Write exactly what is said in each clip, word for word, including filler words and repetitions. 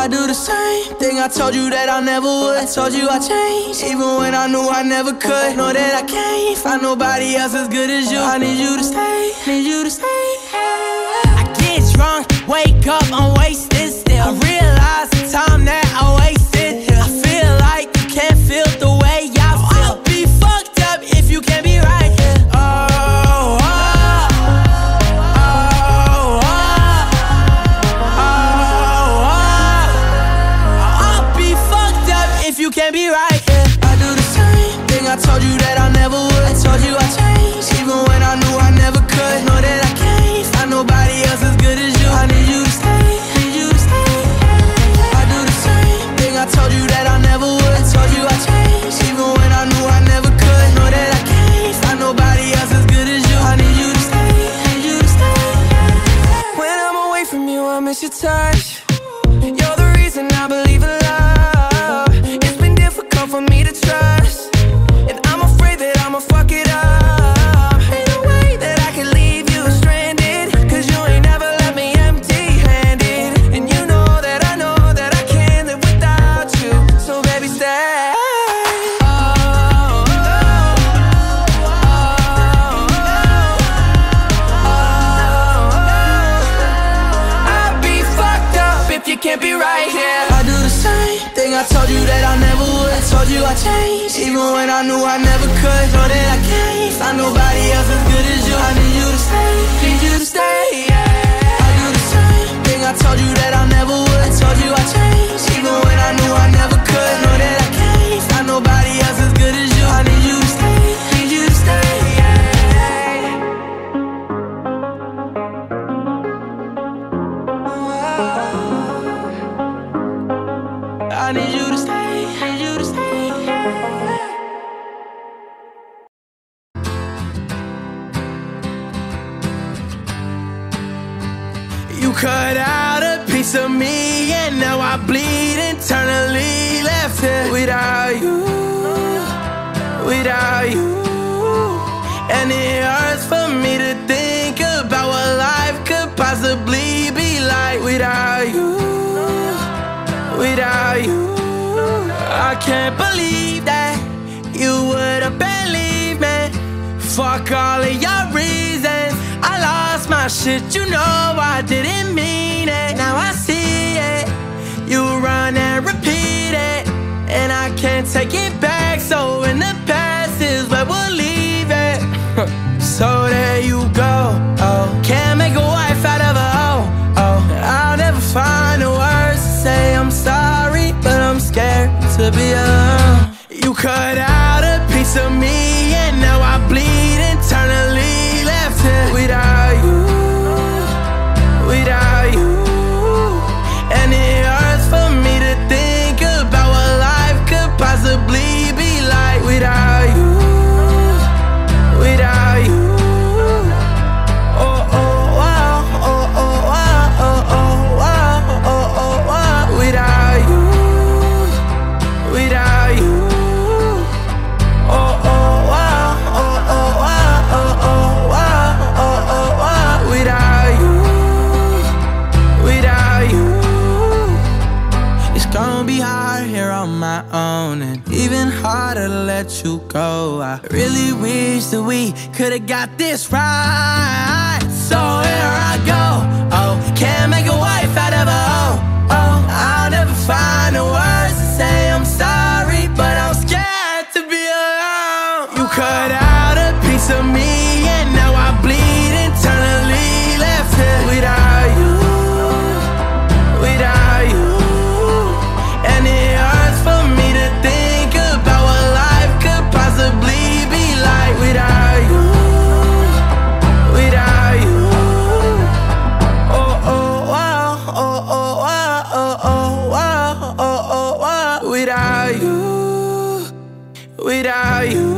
I do the same thing I told you that I never would. I told you I changed, even when I knew I never could. Know that I can't find nobody else as good as you. I need you to stay, need you to stay. I get drunk, wake up, I'm wasted still. I realize the time that I wasted. I feel like you can't feel the way I feel. I'll be fucked up if you can't be right here. Oh, oh, oh, oh, oh, oh. I'll be fucked up if you can't be right here. I do the same thing I told you that I never would. I told you I changed, even when I knew I never could. Know that I can't find nobody else as good as you. I need you to stay, need you to stay. I do the same thing I told you that I never would. I told you I changed, even when I knew I never could. Know that I can't find nobody else as good as you. I need you to stay, need you to stay. When I'm away from you, I miss your touch. You're the reason I believe in love. It's been difficult for me to trust, and I'm afraid that I'ma fuck it up. Ain't no way that I can leave you stranded, cause you ain't never left me empty-handed. And you know that I know that I can't live without you. So baby, stay. Oh, oh, oh, oh, oh. I'd be fucked up if you can't be right here. I do the same thing I told you that I never would. I told you I changed, even when I knew I never could. Know that I can't find nobody else as good as you. I need you to stay, need you to stay, yeah. I do the same thing I told you that I never would. I told you I changed, even when I knew I never could. Know that I can't find nobody else as good as you. I need you to stay, need you to stay, yeah. I need you to stay, need you to stay. You cut out a piece of me, and now I bleed internally. Left here without you, without you. And it hurts for me to think about what life could possibly be like without you, without you. I can't believe that you would've believed me. Fuck all of your reasons, I lost my shit, you know I didn't mean it. Now I see it, you run and repeat it, and I can't take it back. So in the past is where we'll leave it. So there you go, oh. Can't make a wife out of a hoe, oh. I'll never find the words to say I'm sorry, but I'm scared to be alone. You cut out a piece of me, and now I bleed internally. Left here without you, without you. And it hurts for me to think about what life could possibly be like without you, without you. Oh, oh, wow, oh, oh, wow, oh, oh, wow, oh, oh, wow. Without you, without you. Oh, oh, wow, oh, oh, wow, oh, oh, wow, oh, oh, wow. Without you, without you. It's gonna be hard here on my own, and even harder to let you go. I really wish that we could've got this right. So here I go, oh. Can't make a wife out of a hoe, oh. I'll never find the words to say I'm sorry, but I'm scared to be alone. You cut out a piece of me, and now I bleed internally. Left here without you, without you. And it hurts for me to think about what life could possibly be like without you, without you. Oh, oh, wow, oh, oh, wow, oh, oh, wow, oh, oh, wow. Without you, without you.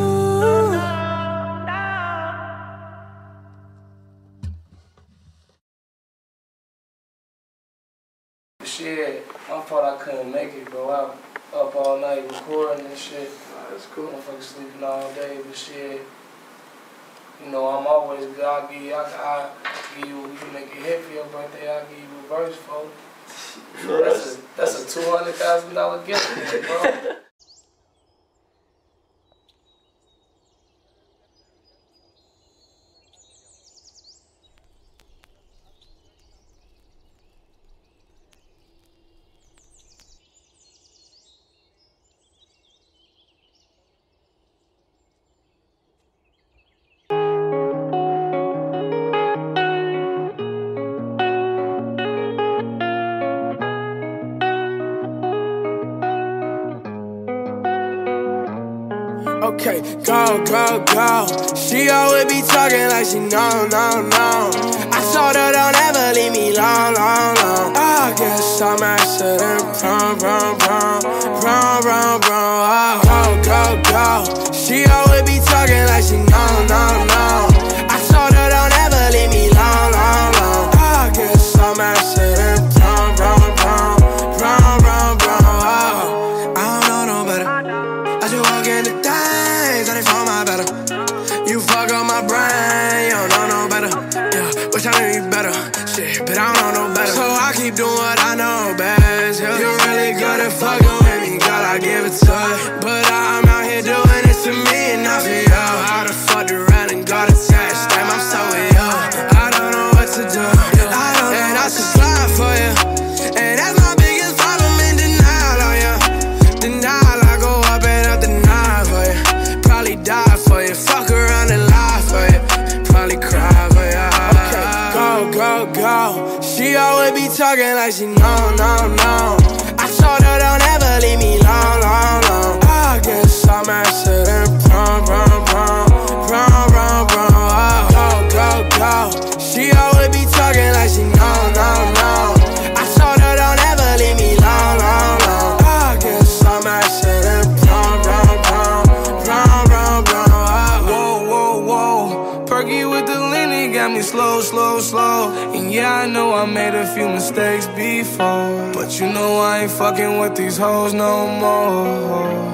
Shit, my fault I couldn't make it, bro. I up all night recording and shit. Nah, that's cool. Motherfuckers sleeping all day, but shit. You know, I'm always good. I'll give you, I, I give you, we can make a hit for your birthday. I'll give you a verse, folks. Bro, that's a, that's a two hundred thousand dollar gift, bro. Okay, go, go, go. She always be talking like she know, no, no. I told her don't ever leave me long, long, long. I guess I'm accident prone, prone, prone, prone, prone, prone. Oh, go, go, go. She always be talking like she know, no, no. I told her don't ever leave me long, long, long. I guess I'm accident prone, prone, prone, prone, prone, prone. Oh, I don't know no better. I just walk in the dark. You fuck up my brain, you don't know no better. Yeah, wish I knew you better. Shit, but I don't know no better. So I keep doing what I know best. Yeah. You're really good at fucking with me, girl, I give it to you. But I'm out here doing this to me and not for you. I done fucked around and got attached. Damn, I'm so with you. I don't know what to do. I don't and I should slide for you. And that's my biggest problem in denial on you. Denial, I go up and up denial for you. Probably die for you, fuck around and lie for you. Probably cry for you. Okay, go, go, go. She always be talking like she know, no, no. I told her don't ever leave me long, long, long. I guess I'm accident prone, prone, prone, prone, prone, prone. Oh, go, go, go. She always be talking like she know, no, no. I told her don't ever leave me long, long, long. I guess I'm accident prone, prone, prone, prone, prone, prone. Oh. Whoa, whoa, whoa. Perky with the lean, got me slow, slow, slow. And yeah, I know I made a few mistakes before, but you know I ain't fucking with these hoes no more.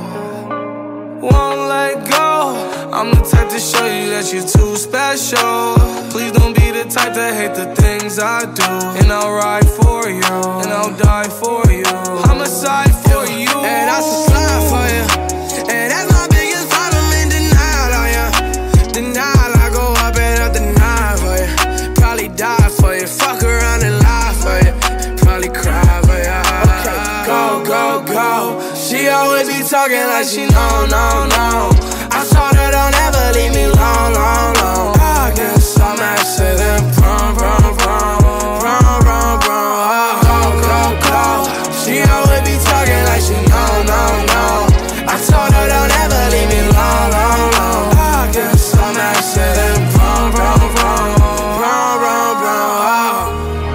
Won't let go. I'm the type to show you that you're too special. Please don't be the type to hate the things I do. And I'll ride for you, and I'll die for you. Homicide for you, and I should slide for you. And that's my biggest problem in denial on you. Denial, I go up and up denial for you. Probably die for you, fuck around and lie for you. Probably cry for you. Okay, go, go, go. She always be talking like she know, no, no. I told her don't ever leave me long, long, long. I guess I'm accident prone, prone, prone, prone, prone, prone. Oh, go, go, go. She always be talking like she know, no, no. I told her don't ever leave me long, long, long. I guess I'm accident prone, prone, prone, prone, prone, prone. Oh.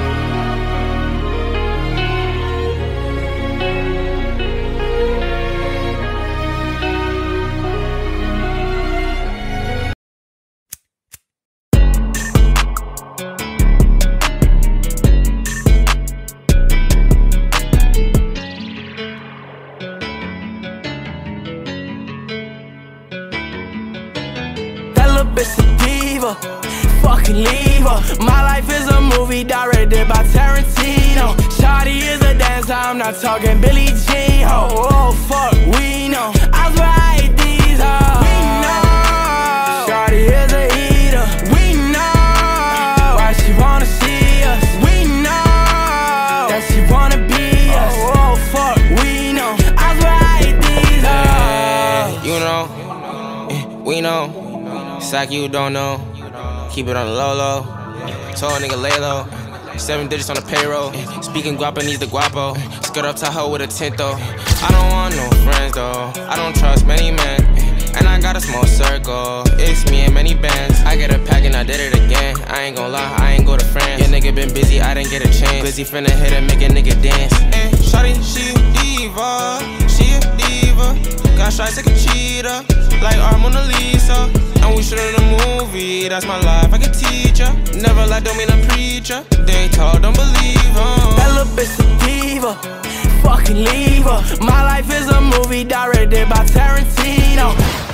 Bitch a diva, fucking leave her. My life is a movie directed by Tarantino. Shawty is a dancer, I'm not talking Billie Jean. Oh, oh fuck, we know. I swear I hate these hoes. We know. Shawty is a eater. We know. Why she wanna see us? We know. That she wanna be us. Oh, oh fuck, we know. I swear I hate these hoes. You know, we know. It's like you don't know. Keep it on the low low. Told a nigga lay low. Seven digits on the payroll. Speaking Guapanese the guapo. Skirt up Tahoe with a tint though. I don't want no friends though. I don't trust many men. And I got a small circle. It's me and many bands. I get a pack and I did it again. I ain't gon' lie, I ain't go to France. Your nigga been busy, I didn't get a chance. Busy finna hit and make a nigga dance. Hey, shawty, she a diva. She a diva. Got shots like a cheetah. Like our Mona Lisa. And we shoot in a movie, that's my life, I can teach ya. Never lie, don't mean a preacher. They talk, don't believe em. That little bitch a diva, fucking leave her. My life is a movie directed by Tarantino.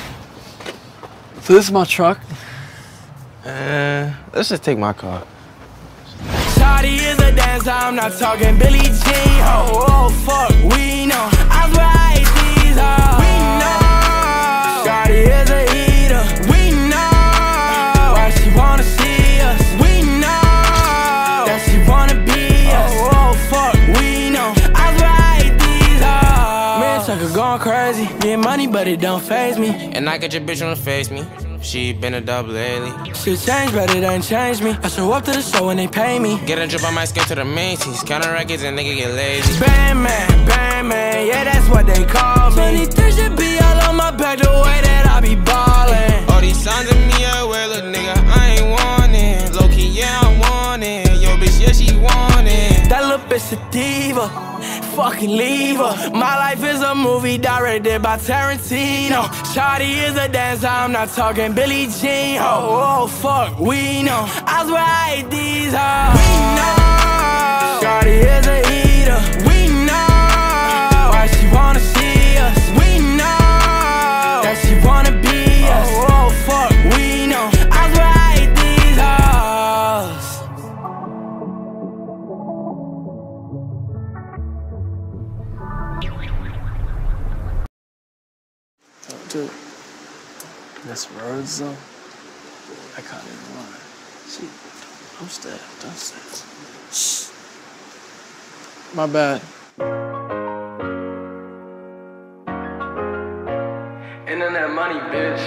So this is my truck. Uh, let's just take my car. Shawty is a dancer, I'm not talking Billie Jean. Oh, oh, fuck, we know. I swear I hate these hoes. We know. Shawty is a eater. We know. Why she wanna see us? We know. That she wanna be us. Oh, oh, fuck, we know. I swear I hate these hoes. Man, Tucker going crazy. Getting money, but it don't faze me. And I get your bitch on the face me. She been a dub lately. Shit changed, but it ain't changed me. I show up to the show and they pay me. Get a drip, I might skip to the Macy's. Counter records and nigga get lazy. Band man, band man, yeah, that's what they call me. twenty-three should be all on my back the way that I be ballin'. All these signs of me, I wear, look, nigga, I ain't want it. Low key, yeah, I want it. Yo, bitch, yeah, she want it. That little bitch a diva. Fucking leave her. My life is a movie directed by Tarantino. Shawty is a dancer, I'm not talking Billie Jean. Oh, oh, fuck, we know. I swear I hate these hoes. We know. Shawty is a eater. We know. Why she wanna see us? We know. That she wanna be us. Oh, oh, fuck, we know. I swear I hate these hoes. Dude, this road zone, I can't even lie. See, upstairs, downstairs. Shh. My bad. Internet money, bitch.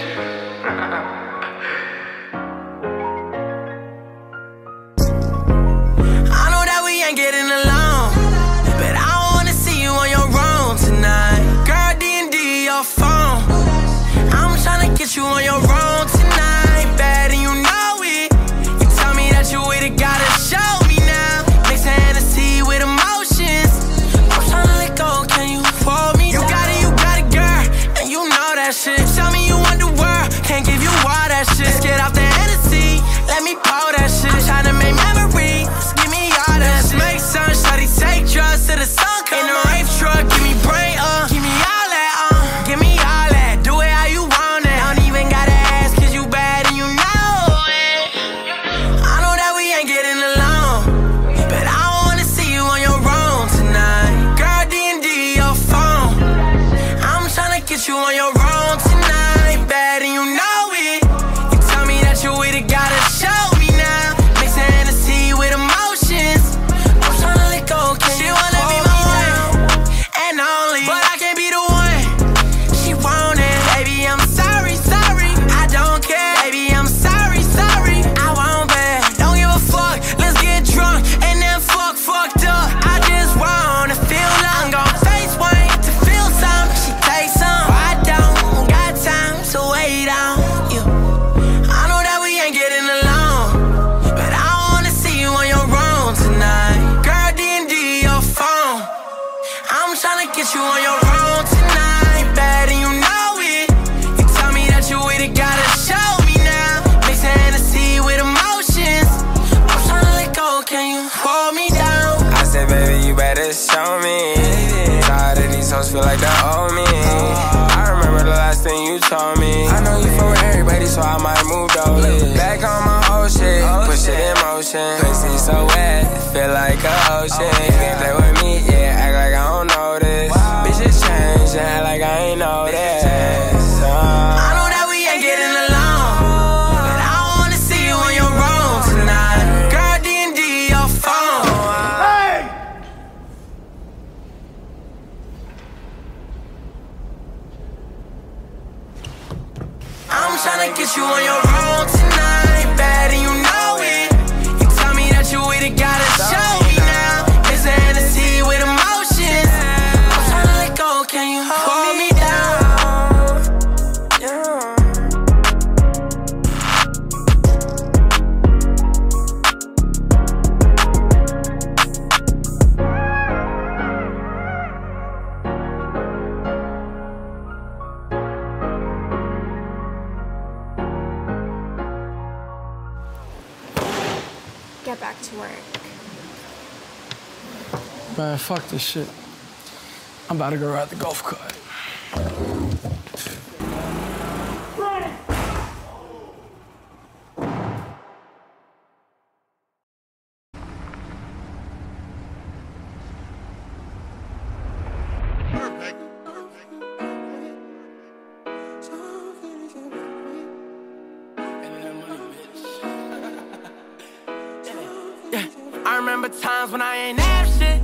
I know that we ain't getting along, but I wanna see you on your own tonight. Girl, D and D your phone. I'm tryna get you on your own tonight, bad and you know it. You tell me that you with it, gotta show me now. Mix Hennessy with emotions. I'm tryna let go, can you hold me? You got it, you got it, girl, and you know that shit. Tell me you want the world, can't give you all that shit. Let's get off the Hennessy, let me pour that shit. I'm tryna make memories, give me all that shit. Make sun, shawty, take drugs till the sun come. In the rave truck, give me brain, uh, give me all that, uh, give me all that. Do it how you want it. Don't even gotta ask, cause you bad and you know it. I know that we ain't getting along, but I wanna see you on your own tonight. Girl, D and D your phone. I'm tryna get you on your own tonight, bad and you know it. You tell me that you with it, gotta show me now. Mix Hennessy with emotions. I'm tryna let go, can she wanna be my one and only, but I can't be the one she wanted. Baby, I'm sorry, sorry, I don't care. Baby, I'm sorry, sorry, I won't bet. Don't give a fuck, let's get drunk and then fuck, fucked up. I just wanna feel love. I'm gon' face one to feel some. She takes some, I don't got time to wait on you. I know that we ain't getting along, but I wanna see you on your own tonight. Girl, D and D your phone. I'm tryna get you on your own tonight, bad and you know it. You tell me that you with it, gotta show me now. Mix Hennessy with emotions. I'm tryna let go, can you hold me down? I said, baby, you better show me. Tired of these hoes feel like they owe me. I remember the last thing you told me. I know you fuck with everybody, so I might move those. Back on my old shit, push it in motion. Pussy so wet, feel like an ocean. You can't play with me, yeah, act like I don't know this. Bitches change, and act like I ain't know this. Uh, I know that we ain't getting along, but I wanna see you on your own tonight. Girl, D and D your phone. I'm tryna get you on your own tonight, bad and you know it. You tell me that you with it, gotta show me now. Mix Hennessy with emotions. I'm tryna let go, can you hold me down? yeah. Get back to work. Man, fuck this shit. I'm about to go ride the golf cart. remember times when I ain't have shit.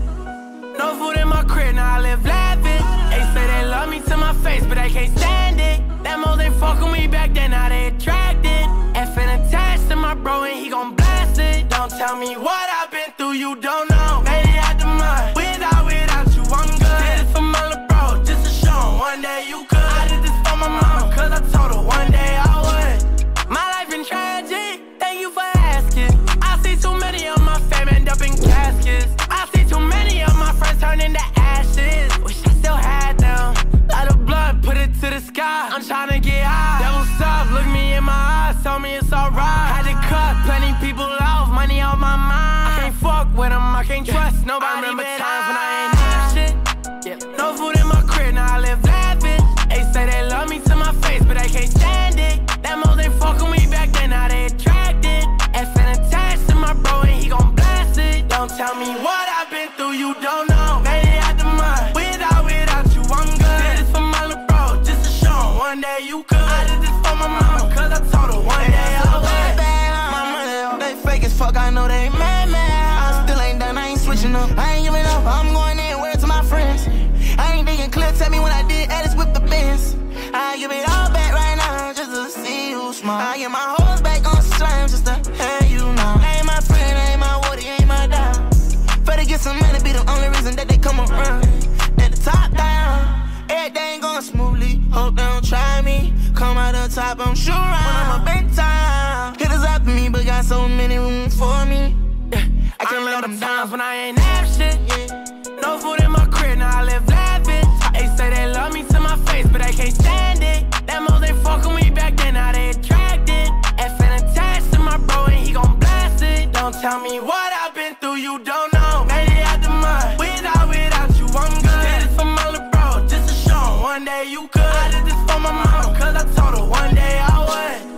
No food in my crib, now I live lavish. They say they love me to my face, but they can't stand it. Them hoes ain't fucking me back then, now they attracted. Effing attached to my bro and he gon' blast it. Don't tell me what I've been through, you don't know. Made it out the mud, without, without you, I'm good. Did it for my little bro, just to show him one day you could. I did this for my mama, cause I told her one day I would. My life been tragic, thank you for asking. I see too many of my fam end up in caskets. I see too many of my friends turn into ashes. Wish I still had them. Light of blood, put it to the sky. I'm tryna get high. Devil's up, look me in my eyes, tell me it's alright. Had to cut plenty people off, money on my mind. I can't fuck with them, I can't trust nobody. I remember times when I ain't have shit. Yeah. No food in my crib, now I live lavish. They say they love me to my face, but they can't stand it. Them hoes ain't fucking me back then, now they attracted. Effing attached to my bro and he gon' blast it. Don't tell me what I've been through, you don't know. Made it out the mud, without, without you, I'm good. Did this for my little bro, just to show him one day you could. I did this for my mama, cause I told her one day I would. My money, they fake as fuck, I know they ain't mad, man. I still ain't done, I ain't switching up. I ain't giving up, I'm going anywhere to my friends. I ain't thinking clear, tell me when I did Alice with the Benz. I give it all back right now, just to see you smile. I get my hoes back on slime, just to have you now. Ain't my friend, ain't my woody, ain't my dog. Better get some money, be the only reason that they come around. At the top down, everything going smoothly. Hope they don't try me. Come out the top, I'm sure I'm a big time. Hitters after me, but got so many rooms for me. Yeah, I can't let them times when I ain't have shit. Yeah. No food in my crib, now I live lavish. They say they love me to my face, but they can't stand it. Them hoes ain't fucking me back then, now they attracted. Effing attached to my bro and he gon' blast it. Don't tell me what I've been through, you don't know. Made it out the mud, without, without you, I'm good. Did this for my little bro, just to show him one day you could. I did this for my mama, cause I told her one day I would.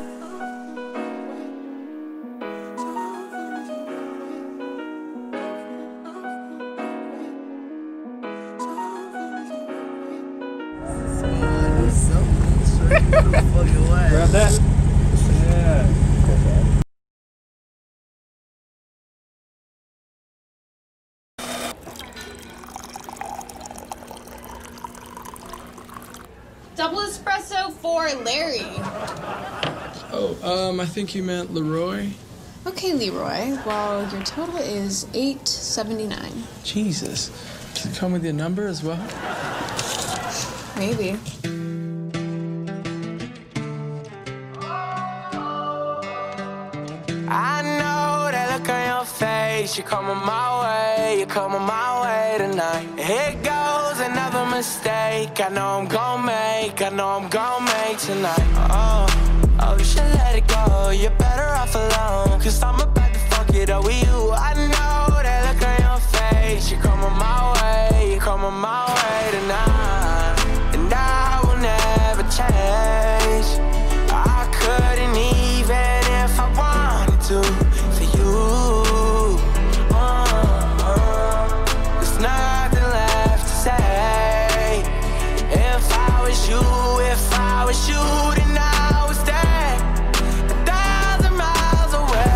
Grab that. Yeah. Double espresso for Larry. Oh, um, I think you meant Leroy. Okay, Leroy. Well, your total is eight seventy-nine. Jesus. Does it come with your number as well? Maybe. I know that look on your face. You're coming my way, you're coming my way tonight. Here goes another mistake. I know I'm gon' make, I know I'm gon' make tonight. Oh, oh, you should let it go. You're better off alone, cause I'm about to fuck it up with you. I know that look on your face. You're coming my way, you're coming my way tonight. And I will never change. I couldn't even if I wanted to for you. uh, uh, There's nothing left to say. If I was you, if I was you, then I would stay a thousand miles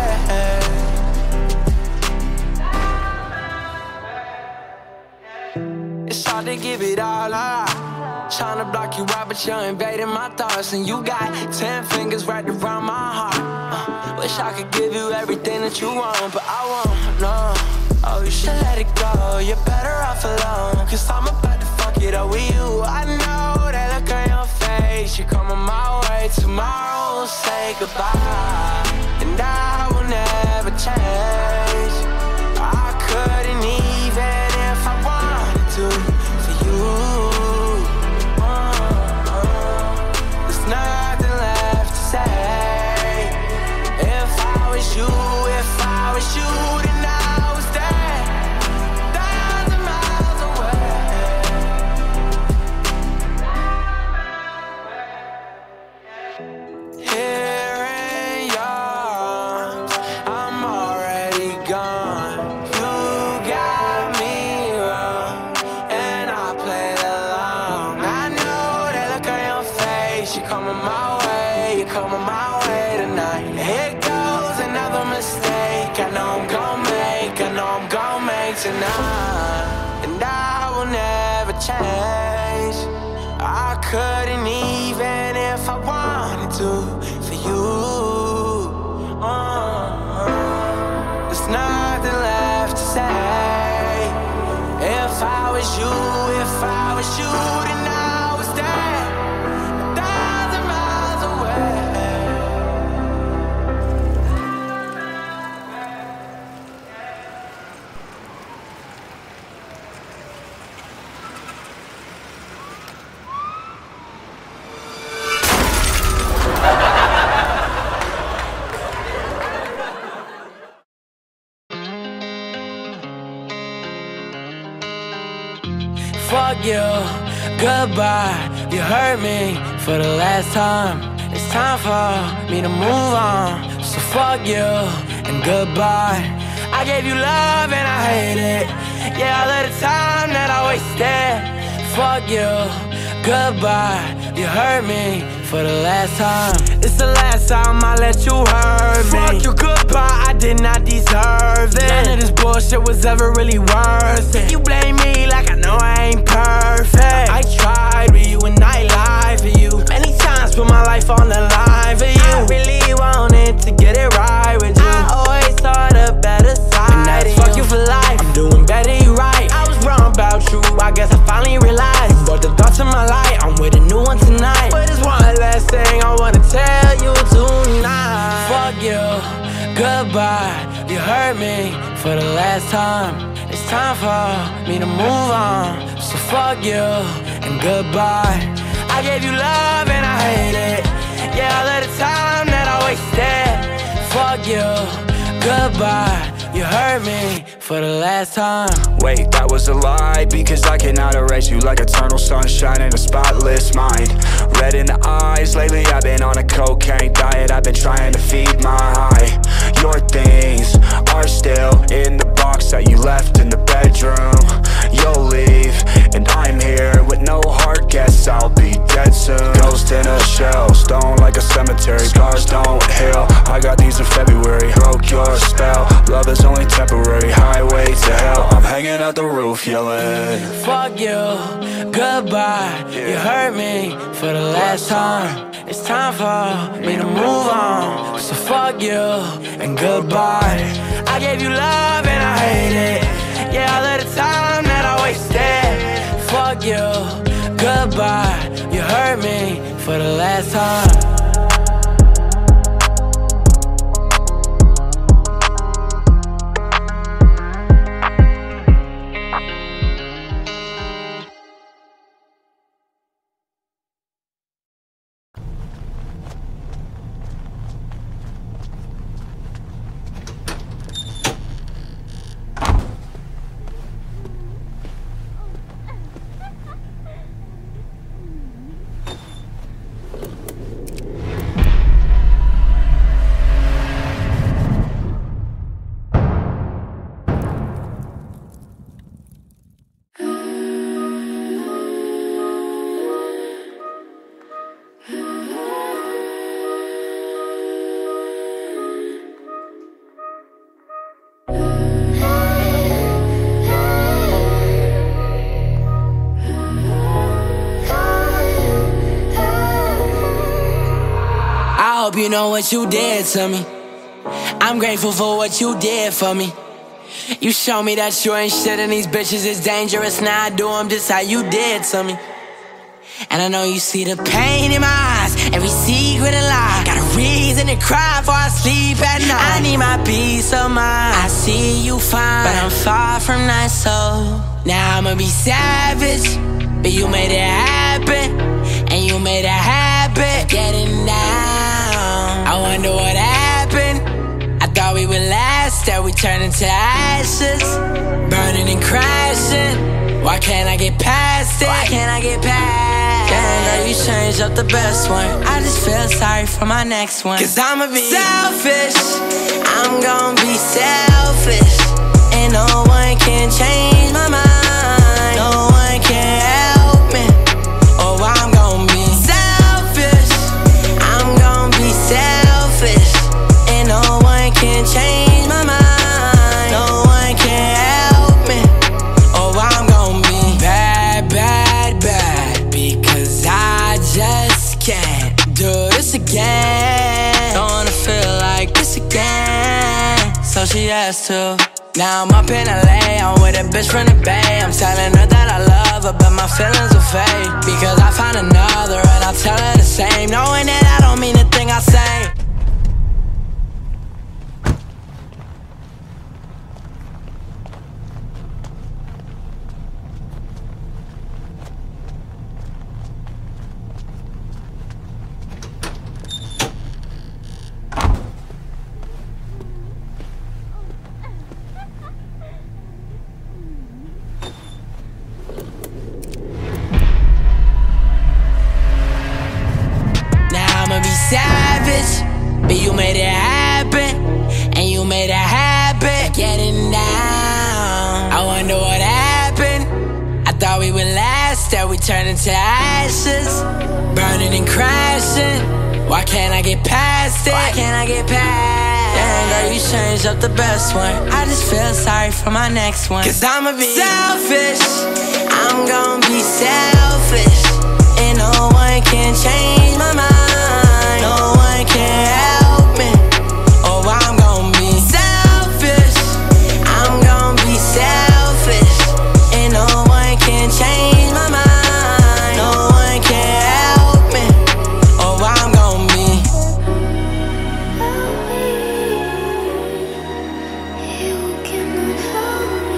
away. It's hard to give it all up. Tryna block you out, but you're invading my thoughts. And you got ten fingers wrapped around my heart. uh, Wish I could give you everything that you want, but I won't, no. Oh, you should let it go, you're better off alone, cause I'm about to fuck it up with you. I know that look on your face. You're coming my way, tomorrow we'll say goodbye. And I will never change. I couldn't even if I wanted to for you. Nothing left to say. If I was you, if I was you, then I was there, thousand miles away. Here in your arms, I'm already gone. You got me wrong, and I played along. I know that look on your face. You're coming my way, you're coming my way tonight. Here goes another mistake. I know I'm gon' make, I know I'm tonight, and I will never change. I couldn't even if I wanted to for you. uh, There's nothing left to say. If I was you, if I was you, then I was there, a thousand miles away. Fuck you, goodbye. You hurt me for the last time. It's time for me to move on. So fuck you and goodbye. I gave you love and I hate it. Yeah, all of the time that I wasted. Fuck you, goodbye. You hurt me for the last time. It's the last time I let you hurt me. Fuck you, goodbye. I did not deserve it. None of this bullshit was ever really worth it. You blame me like I know I ain't perfect. I tried with you and I lied for you. Many times put my life on the line for you. I really wanted to get it right with you. I always saw the better side. And that's fuck you for life. I'm doing better, you right. I was wrong about you. I guess I finally realized. But the thoughts in my life, I'm with a new one tonight. But there's one last thing I wanna tell you tonight. Fuck you, goodbye. You hurt me for the last time. It's time for me to move on. So fuck you and goodbye. I gave you love and I hate it. Yeah, all of the time that I wasted. Fuck you, goodbye. You hurt me for the last time. Wait, that was a lie, because I cannot erase you like eternal sunshine in a spotless mind. Red in the eyes, lately I've been on a cocaine diet. I've been trying to feed my high. Your things are still in the box that you left in the bedroom. You'll leave, and I'm here with no heart, guess I'll be dead soon. Ghost in a shell, stone like a cemetery. Scars don't heal, I got these in February. Broke your spell, love is only temporary. Highway to hell, I'm hanging out the roof yelling. Fuck you, goodbye. You hurt me for the last time. It's time for me to move on. So fuck you and goodbye. I gave you love and I hate it. Yeah, all of the time that I wasted. Fuck you, goodbye. You hurt me for the last time. I hope you know what you did to me. I'm grateful for what you did for me. You show me that you ain't shit and these bitches is dangerous. Now I do them just how you did to me. And I know you see the pain in my eyes, every secret and lie. Got a reason to cry before I sleep at night. I need my peace of mind. I see you fine, but I'm far from nice, so now I'ma be savage. But you made it happen, and you made a habit getting down. I wonder what happened. I thought we would last, that we turned into ashes, burning and crashing. Why can't I get past it? Why can't I get past it? Damn, girl, you changed up the best one. I just feel sorry for my next one. Cause I'ma be selfish, I'm gonna be selfish, and no one can change my mind. No one can help me. Oh, I'm gonna be selfish, I'm gonna be selfish, and no one can change my mind. No one can help me. so she has to. Now I'm up in L A, I'm with a bitch from the Bay. I'm telling her that I love her, but my feelings are fake. Because I found another and I'll tell her the same, knowing that I don't mean a thing I say. Savage, but you made it happen, and you made it happen. Getting down, I wonder what happened. I thought we would last, that we turned into ashes, burning and crashing. Why can't I get past it? Why can't I get past? Damn, girl, you changed up the best one. I just feel sorry for my next one. Cause I'ma be selfish, I'm gonna be selfish, and no one can change my mind. No one can help me. Oh, I'm gon' be selfish. I'm gon' be selfish, and no one can change my mind. No one can help me. Oh, I'm gon' be. You cannot help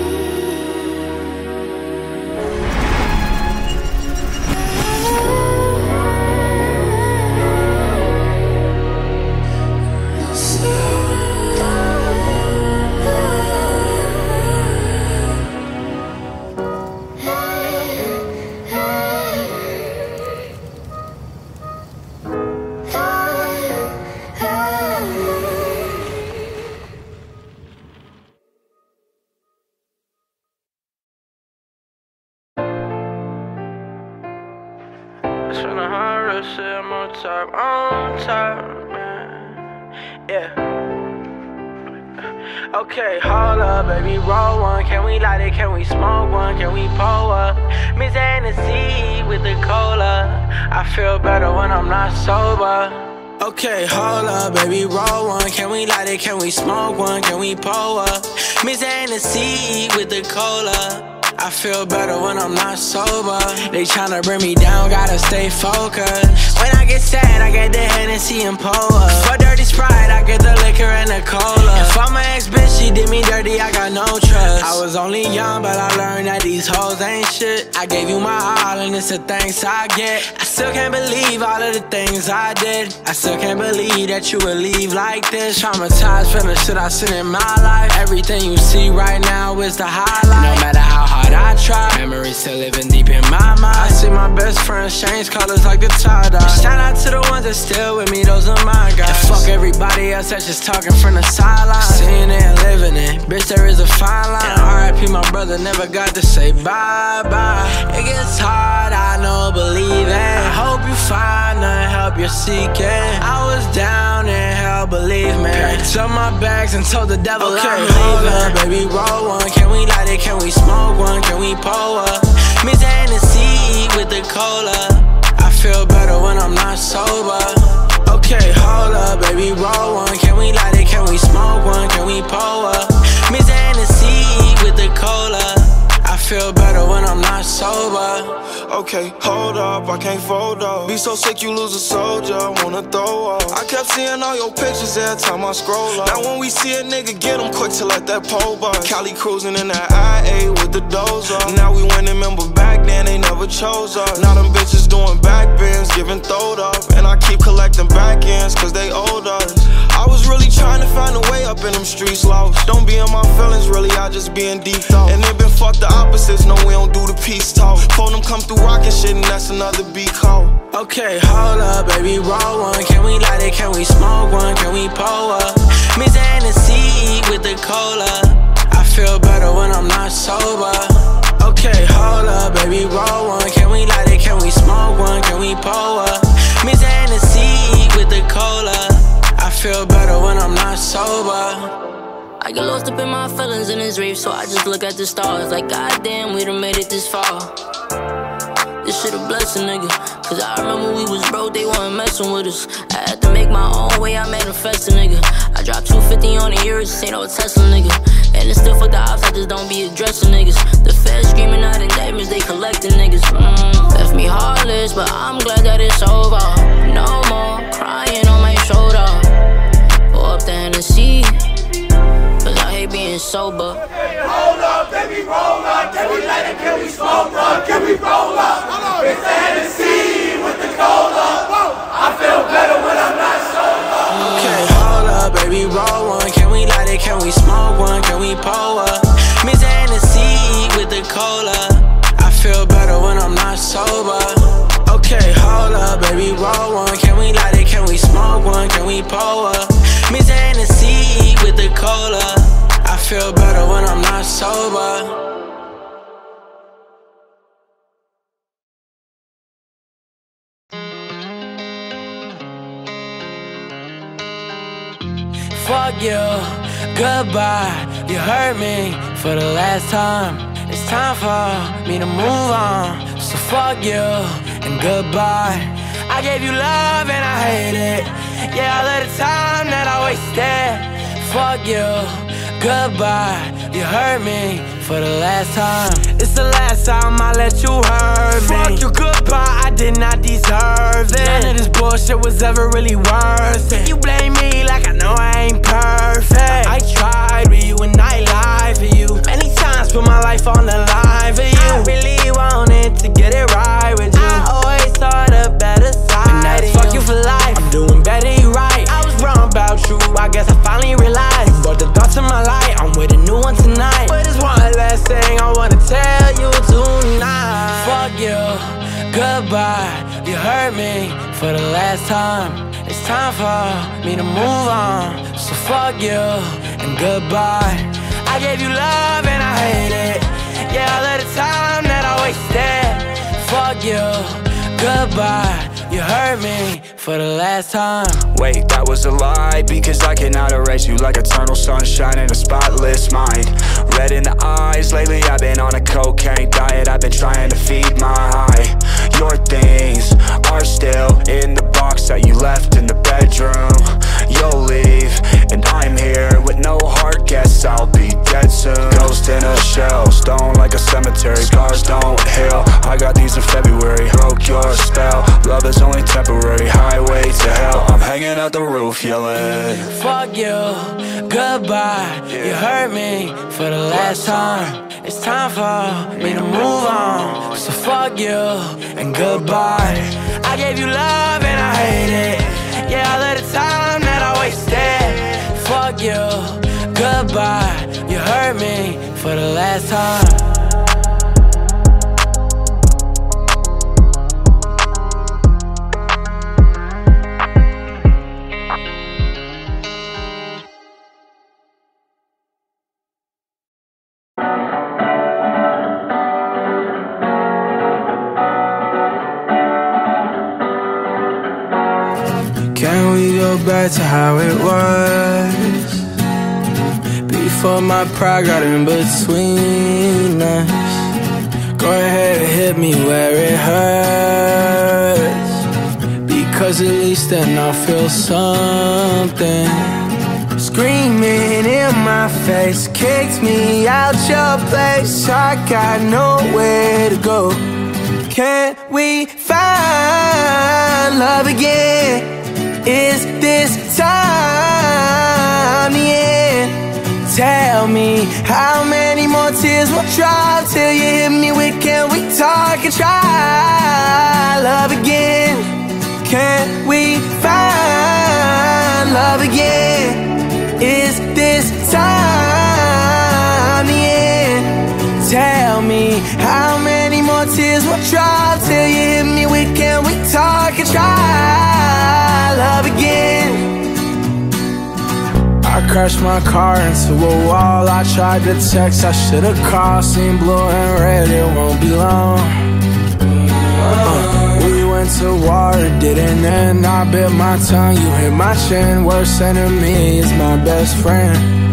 Shit, more top, on top, man. Yeah. Okay, hold up, baby, roll one. Can we light it? Can we smoke one? Can we pull up? Miss Hennessy with the cola. I feel better when I'm not sober. Okay, hold up, baby, roll one. Can we light it? Can we smoke one? Can we pull up? Miss Hennessy with the cola. I feel better when I'm not sober. They tryna bring me down, gotta stay focused. When I get sad, I get the Hennessy and pull up. For dirty Sprite, I get the liquor and the cola. If I'm an ex-bitch, she did me dirty, I got no trust. I was only young, but I learned that these hoes ain't shit. I gave you my all, and it's the thanks I get. I still can't believe all of the things I did. I still can't believe that you would leave like this. Traumatized from the shit I seen in my life. Everything you see right now is the highlight. No matter how hard I try, memories still living deep in my mind. I see my best friends change colors like the tie-dye. Shout out to the ones that still with me, those are my guys. And fuck everybody else that's just talking from the sideline. Seeing it and living it, bitch, there is a fine line. And R I P my brother, never got to say bye-bye. It gets hard, I know, believe it. I hope you find the help you're seeking. I was down in hell, believe me. Packed up my bags and told the devil okay, I'm leaving. Baby, roll one, can we light it? Can we smoke one? Can we pull up? Miss Hennessy with the cola. I feel better when I'm not sober. Okay, hold up, baby, roll one. Can we light it? Can we smoke one? Can we pull up? Miss Hennessy with the cola. I feel better when I'm not sober. Okay, hold up, I can't fold up. Be so sick you lose a soldier, wanna throw up. I kept seeing all your pictures every time I scroll up. Now when we see a nigga get him quick to let that pole bust. Cali cruising in that I A with the dozer. Now we went and remember back then they never chose us. Now them bitches doing back bends, giving throwed up. And I keep collecting back ends cause they owed us. I was really trying to find a way up in them streets lost. Don't be in my feelings really, I just be in deep thought. And it been fuck the opposites, no we don't do the peace talk. Phone them come through rockin' shit and that's another beat call. Okay, hold up, baby, roll one. Can we light it? Can we smoke one? Can we pull up? Miss Hennessy with the cola. I feel better when I'm not sober. Okay, hold up, baby, roll one. Can we light it? Can we smoke one? Can we pull up? Miss Hennessy with the cola. I feel better when I'm not sober. I get lost up in my feelings in this rave, so I just look at the stars like goddamn, we done made it this far. This shit a blessing, nigga, cause I remember we was broke, they wasn't messing with us. I had to make make my own way, I manifest a nigga. I dropped two fifty on the year, just ain't no Tesla nigga. And it's still for the ops, I just don't be addressing niggas. The feds screaming out indictments, they collecting niggas. Mm, left me heartless, but I'm glad that it's over. No more crying on my shoulder. Pour up the Hennessy, cause I hate being sober. Hey, hold up, can we roll up? Can we light it? Can we smoke up? Can we roll up? It's the Hennessy with the cola. I feel better when I'm not sober. Okay, hold up, baby, roll one. Can we light it? Can we smoke one? Can we pull up? Miss Hennessy with the cola. I feel better when I'm not sober. Okay, hold up, baby, roll one. Can we light it? Can we smoke one? Can we pull up? Miss Hennessy with the cola. I feel better when I'm not sober. Fuck you, goodbye. You hurt me for the last time. It's time for me to move on. So fuck you and goodbye. I gave you love and I hate it. Yeah, all of the time that I wasted. Fuck you, goodbye. You hurt me for the last time. It's the last time I let you hurt me. Fuck you, goodbye, I did not deserve it. None of this bullshit was ever really worth it. You blame me like I know I ain't perfect. I tried with you and I lied for you. Many times put my life on the line for you. I really wanted to get it right with you. I always saw the better side. And that's fuck you for life. I'm doing better, you right. I was wrong about you, I guess I finally realized. You brought the thoughts to my light, I'm with a new one tonight. But there's one last thing I wanna tell you tonight. Fuck you, goodbye. You hurt me for the last time. It's time for me to move on. So fuck you and goodbye. I gave you love and I hate it. Yeah, all of the time that I wasted. Fuck you, goodbye. You hurt me for the last time. Wait, that was a lie, because I cannot erase you like eternal sunshine in a spotless mind. Red in the eyes, lately I've been on a cocaine diet. I've been trying to feed my high. Your things are still in the box that you left in the bedroom. You'll leave, and I'm here with no heart, guess I'll be dead soon. Ghost in a shell, stone like a cemetery. Scars don't heal, I got these in February. Broke your spell, love is only temporary. Highway to hell, I'm hanging out the roof yelling. Fuck you, goodbye. You hurt me for the last time. It's time for me to move on. So fuck you and goodbye. I gave you love and I hate it. Yeah, all of the time that I wasted. Fuck you, goodbye. You hurt me for the last time. Can we go back to how it was before my pride got in between us? Go ahead and hit me where it hurts, because at least then I'll feel something. Screaming in my face, kicked me out your place. I got nowhere to go. Can we find love again? Is this time the end? Tell me how many more tears will drop till you hit me with can we talk and try love again? Can we find love again? Is this time the end? Tell me how many more tears will drop till you hit me with can we talk and try love again? I crashed my car into a wall. I tried to text, I should've called. Seen blue and red, it won't be long. uh, We went to war, it didn't end. I bit my tongue, you hit my chin. Worst enemy is my best friend.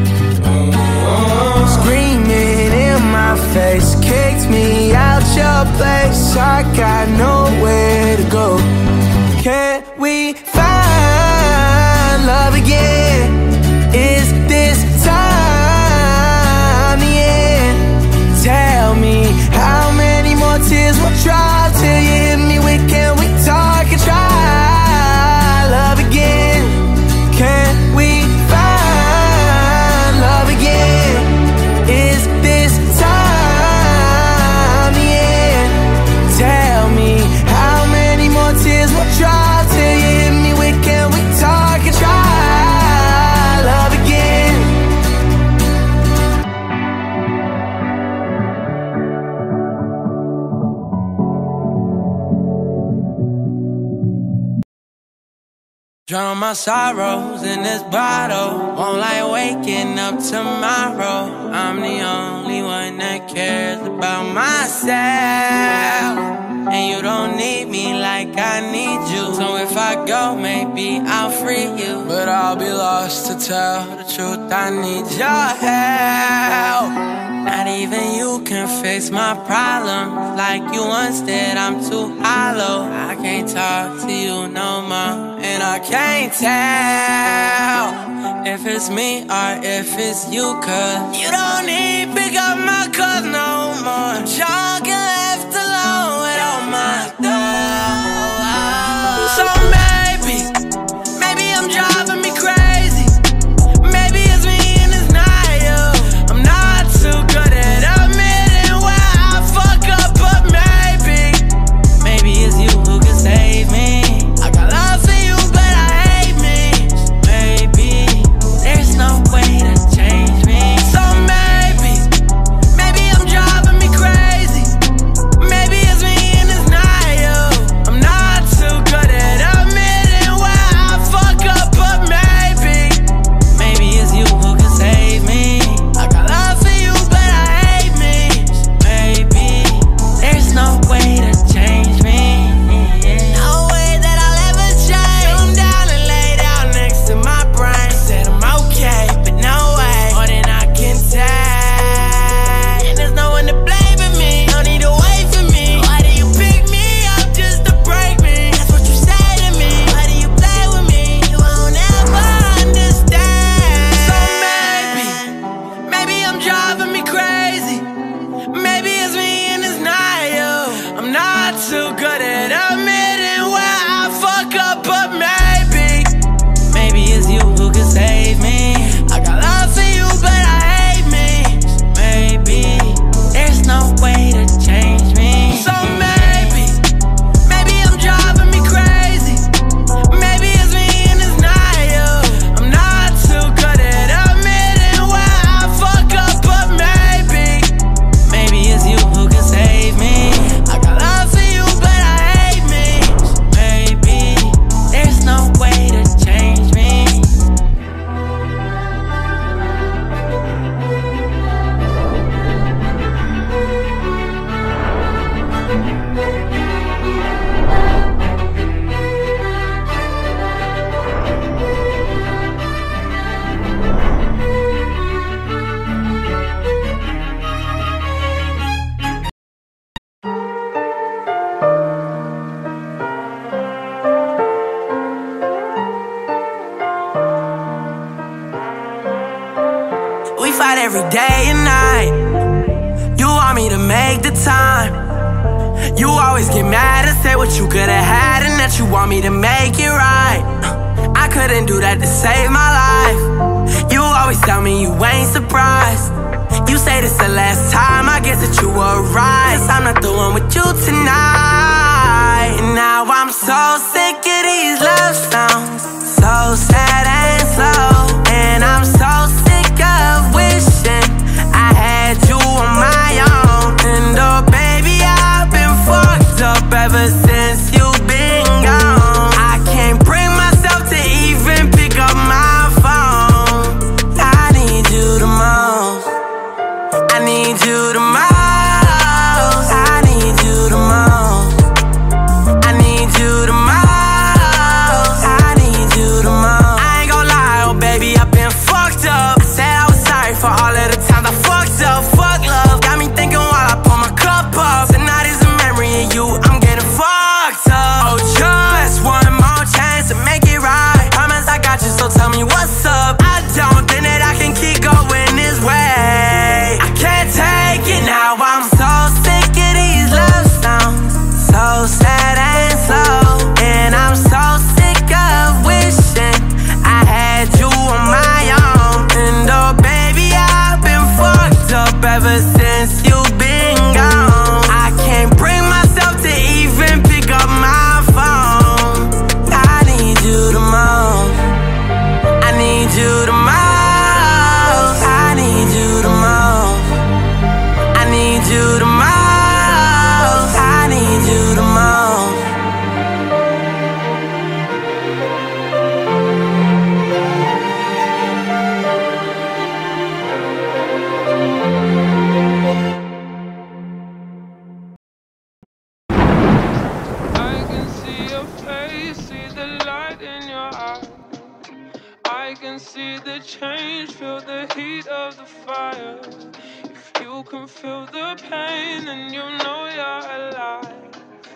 Screaming in my face, kicked me out your place. I got nowhere to go. Can we find Drown my sorrows in this bottle. Won't like waking up tomorrow. I'm the only one that cares about myself. And you don't need me like I need you. So if I go, maybe I'll free you. But I'll be lost to tell the truth. I need your help. Not even you can fix my problems like you once did. I'm too hollow. I can't talk to you no more, and I can't tell if it's me or if it's you. Cause you don't need pick up my calls no more. I'm drunk and left alone with all my thoughts. So maybe, maybe I'm driving me crazy. Maybe it's me and it's not you. I'm not too good at admitting where I fuck up, but maybe, maybe it's you who can save me. I got love for you, but I hate me. Maybe there's no way to change me. So maybe, maybe I'm driving me crazy. Maybe it's me and it's not you. I'm not too good at admitting where I fuck up, but maybe, maybe it's you who can save me. I got love for you, but I hate me. Maybe there's no way to change me. No way that I'll ever change. Come down and lay down next to my brain. Said I'm okay, but no way. More than I can take. And there's no one to blame but me. No need to wait for me. Why do you pick me up just to break me? That's what you say to me. Why do you play with me? You won't ever understand. So maybe, maybe I'm driving me crazy. Maybe it's me and it's not you. I'm not too good at admitting where I fuck up, but maybe, maybe it's you who can save me. I got love for you, but I hate me. Maybe there's no way to change me. So maybe, maybe I'm driving me crazy. Maybe it's me and it's not you. I'm not too good at admitting where I fuck up, but maybe, maybe it's you who can save me. I got love for you, but I hate me. Maybe there's no way to change me. We fight every day and night. You want me to make the time. You always get mad and say what you could've had and that you want me to make it right. I couldn't do that to save my life. You always tell me you ain't surprised. You say this the last time, I guess that you were right. 'Cause I'm not the one with you tonight. And now I'm so sick of these love songs, so sad and slow. And I'm so sick of wishing I had you on my own. And oh baby, I've been fucked up ever since you've been gone. I can't bring myself to even pick up my phone. I need you the most. I need you the most. I need you the most. I need you the most. fire. If you can feel the pain, then you know you're alive.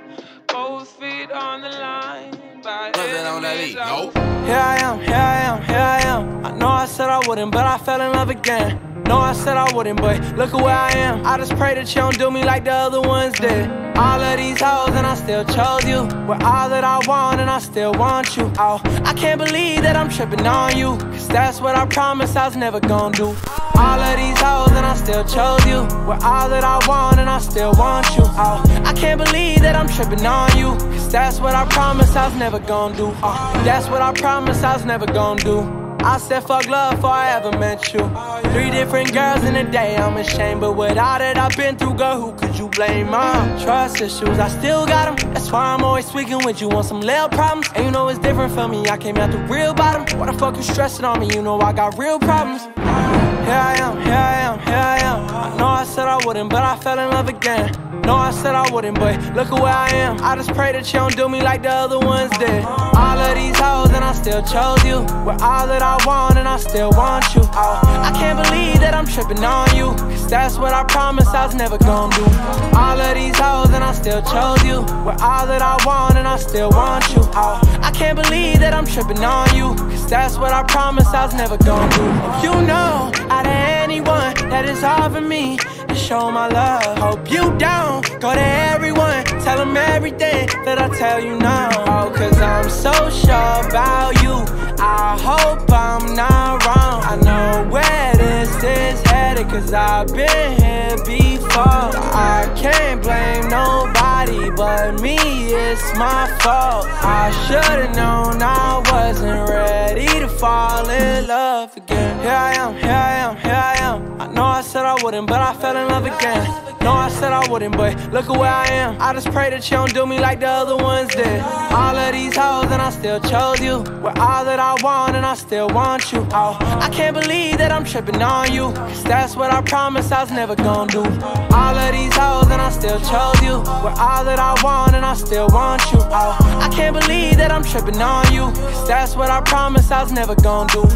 Both feet on the line. By enemies out. Here I am, here I am, here I am. I know I said I wouldn't, but I fell in love again. No, I said I wouldn't, but look at where I am. I just pray that you don't do me like the other ones did. All of these hoes and I still chose you. We're all that I want and I still want you. Oh, I can't believe that I'm tripping on you, cause that's what I promised I was never gonna do. All of these hoes and I still chose you. We're all that I want and I still want you. Oh, I can't believe that I'm tripping on you, cause that's what I promised I was never gonna do. Oh, that's what I promised I was never gonna do. I said fuck love before I ever met you. Three different girls in a day, I'm ashamed. But with all that I've been through, girl, who could you blame? Uh, trust issues, I still got them. That's why I'm always tweaking with you on some little problems. And you know it's different for me, I came out the real bottom. Why the fuck you stressing on me? You know I got real problems. Here I am, here I am, here I am. I know I said I wouldn't, but I fell in love again. No, I said I wouldn't, but look at where I am. I just pray that you don't do me like the other ones did. All of these hoes and I still chose you. We're all that I want and I still want you. Oh, I can't believe that I'm tripping on you, cause that's what I promised I was never gonna do. All of these hoes and I still chose you. We're all that I want and I still want you. Oh, I can't believe that I'm tripping on you, cause that's what I promised I was never gonna do. If you know out of anyone that is offering me to show my love, hope you down. Go to everyone, tell them everything that I tell you now. Oh, cause I'm so sure about you, I hope I'm not wrong. I know where this is headed, cause I've been here before. I can't blame nobody but me, it's my fault. I should've known I wasn't ready to fall in love again. Here I am, here I am, here I am. I know I said I wouldn't, but I fell in love again. No, I said I wouldn't, but look at where I am. I just pray that you don't do me like the other ones did. All of these hoes and I still chose you. We're all that I want and I still want you. Oh, I can't believe that I'm tripping on you, cause that's what I promised I was never gonna do. All of these hoes and I still chose you. We're all that I want and I still want you. Oh, I can't believe that I'm tripping on you, cause that's what I promised I was never gonna do.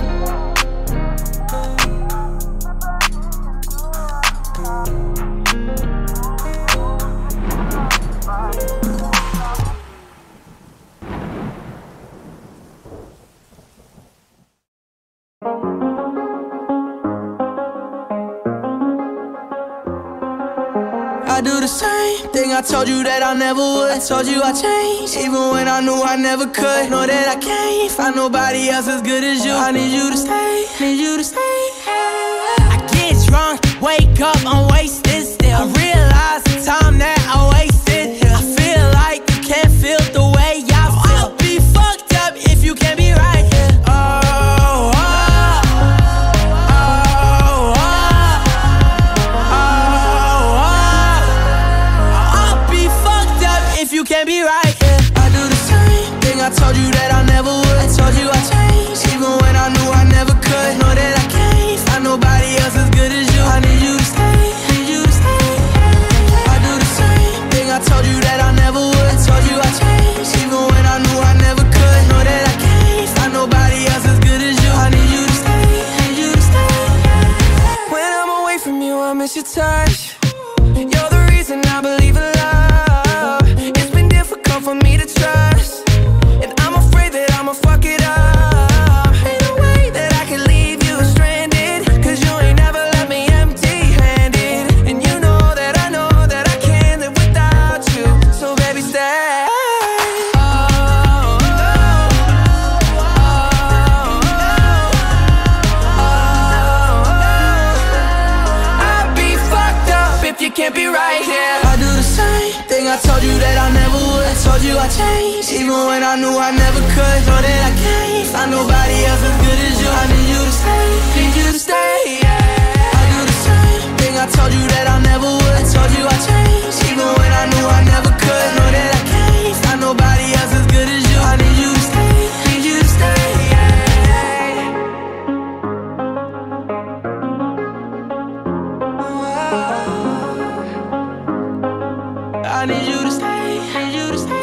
I do the same thing I told you that I never would. I told you I changed, even when I knew I never could. Know that I can't find nobody else as good as you. I need you to stay, need you to stay. I get drunk, wake up, I'm wasted still. I realize the time that I wasted here. I feel like you can't feel the way I feel. I'll be fucked up if you can't be right here. Oh, oh. You can't be right, yeah. I do the same thing I told you that I never would. I told you I changed, even when I knew I never could. Know that I can't find nobody else as good as you. I need you to stay, need you to stay. I do the same thing I told you that I never would. I told you I changed, even when I knew I never could. Know that I can't find nobody else as good as you. I need you to stay, need you to stay. When I'm away from you, I miss your touch. You're the reason I believe in love. For me to trust, and I'm afraid that I'ma fuck it up. Ain't no way that I can leave you stranded, cause you ain't never left me empty-handed. And you know that I know that I can't live without you, so baby stay. Oh, oh, oh, oh, oh. I'd be fucked up if you can't be right here. I do the same thing I told you that I never would. I told you I changed, even when I knew I never could. Know that I can't find nobody else as good as you. I need you to stay, need you to stay, yeah. I do the same thing I told you that I never would. I told you I changed, even when I knew I never could. Know that I can't find nobody else as good as you. I need you to stay, need you to stay, yeah. I need you to stay, need you to stay.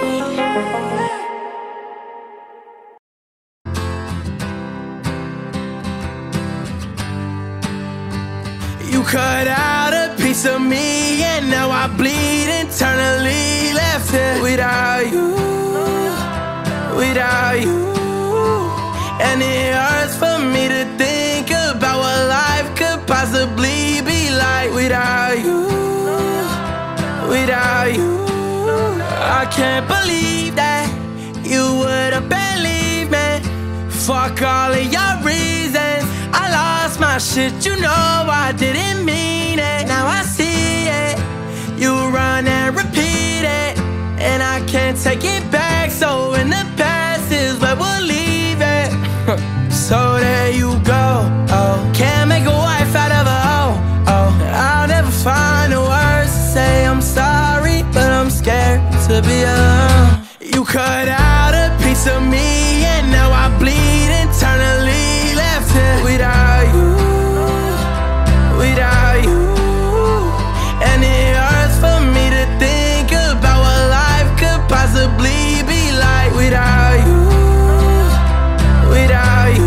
You cut out a piece of me, and now I bleed internally. Left here without you, without you. And it hurts for me to think about what life could possibly be like without you, without you. I can't believe that you would've believed me. Fuck all of your reasons. I lost my shit, you know I didn't mean it. Now I see it, you run and repeat it, and I can't take it back. So in the past is where we'll leave it. So there you go, oh. Can't make a wife out of a hoe, oh. I'll never find the words to say I'm sorry, but I'm scared to be alone. You cut out a piece of me, and now I bleed internally. Left here without you, without you. And it hurts for me to think about what life could possibly be like without you, without you.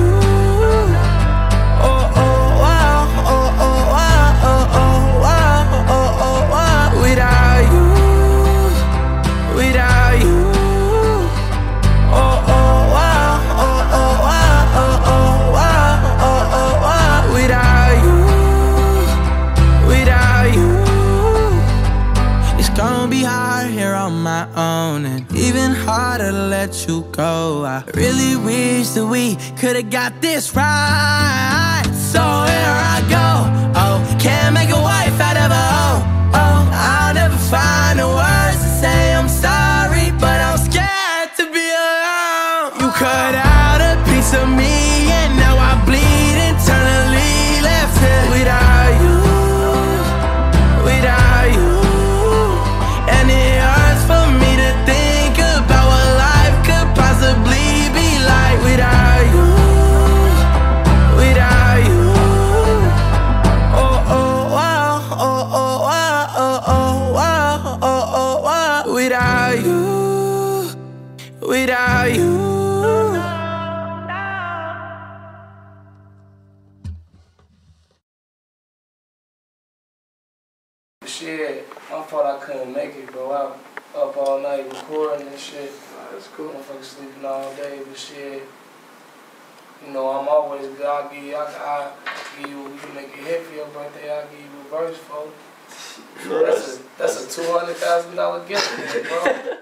Oh, oh, wow, oh, oh, wow, oh, oh, wow, oh, oh, wow. Without you, without you. Oh, oh, wow, oh, oh, wow, oh, oh, wow, oh, oh, wow. Without you, without you. It's gonna be hard here on my own, and even harder to let you go. I really wish that we could've got this right. So here I go, oh. Can't make a wife out of a hoe, oh. I'll never find the words to say I'm sorry, but I'm scared to be alone. You cut out a piece of me, and now I bleed internally. Left here without you, without you. And it hurts for me to think about what life could possibly be like without you, without you. Oh, oh, wow, oh, oh, wow, oh, oh, wow, oh, oh, wow. Without you, without you. Shit, my fault I couldn't make it, bro. I up all night recording and shit. Nah, that's cool. Motherfuckers sleeping all day, but shit. You know, I'm always good. I'll give you, I, I give you, we can make a hit for your birthday. I'll give you a verse, folks. No, that's, that's a, that's a two hundred thousand dollar gift for me, bro.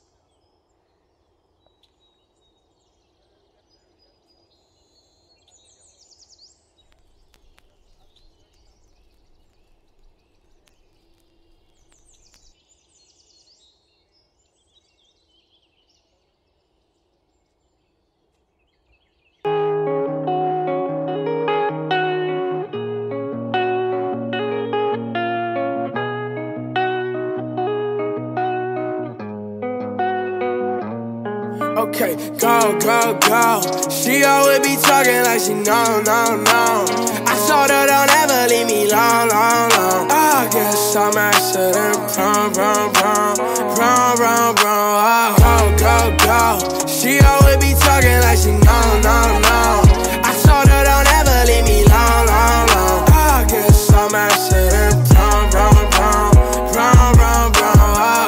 Okay, go, go, go. She always be talking like she know, no, no. I told her don't ever leave me long, long, long. I guess I'm acid and prom, prom, prom, prom, prom, prom. Oh, go, go, go. She always be talking like she know, no, no. I told her don't ever leave me long, long, long. I guess I'm acid and prom, prom, prom, prom, prom, prom.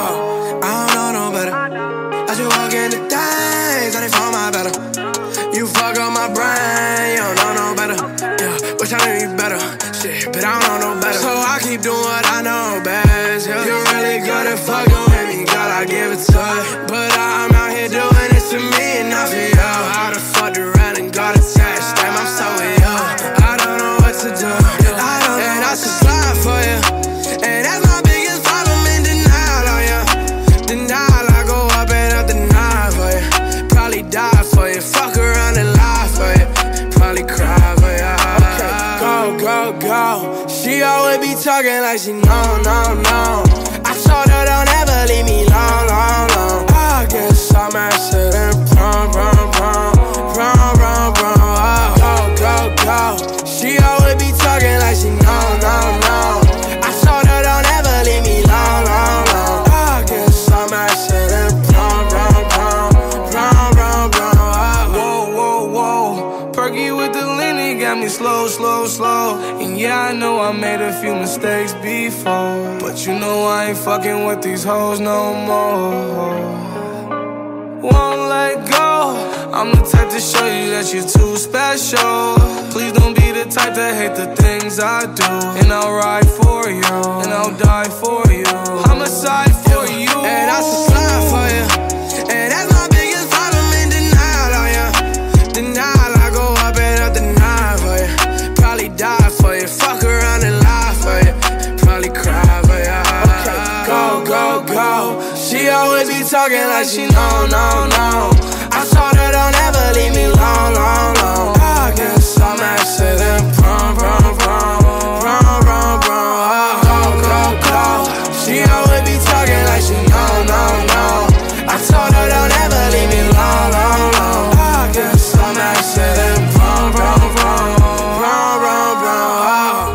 Oh, I don't know no better. I just walk in the things that they found my better. You fuck up my brain, you don't know no better. Yeah, wish I knew you better. Shit, but I don't know no better. So I keep doing what I know best. Yeah. You're really good at fucking with me, girl, I give it to you. But I'm out here doing this to me and not for you. I done fucked around and got attached. Damn, I'm so with you. I don't know what to do. I don't and I should slide for you. And that's my biggest problem in denial on you. Denial, I go up and up denial for you. Probably die for you. Fuck around and lie for you. Probably cry for you. Okay, go, go, go. She always be talking like she know, no, no. I told her don't ever leave me long, long, long. I guess I'm acid and prom, prom, prom, prom, prom, prom. Oh, go, go, go. She always be talking like she know, no, no. I told her don't ever leave me long, long, long. I guess I'm acid and prom, prom, prom, prom, prom, prom. Oh. Whoa, whoa, whoa. Perky with the Lenny got me slow, slow, slow. And yeah, I I know I made a few mistakes before, but you know I ain't fucking with these hoes no more. Won't let go, I'm the type to show you that you're too special. Please don't be the type to hate the things I do. And I'll ride for you, and I'll die for you. Homicide for you, and I should slide for you. And that's my biggest problem, in denial on ya. Denial, I go up and up the night for you. Probably die for you, fuck around and lie for you. Probably cry for you. Okay, go, go, go. She always be talking like she know, no, no. I told her don't ever leave me long, long, long. I guess I'm accident prone, prone, prone, prone, prone, prone. Go, go, go. She always be talking like she know, no, no. I told her don't ever leave me long, long, long. I guess I'm accident prone, prone, prone, prone, prone, prone.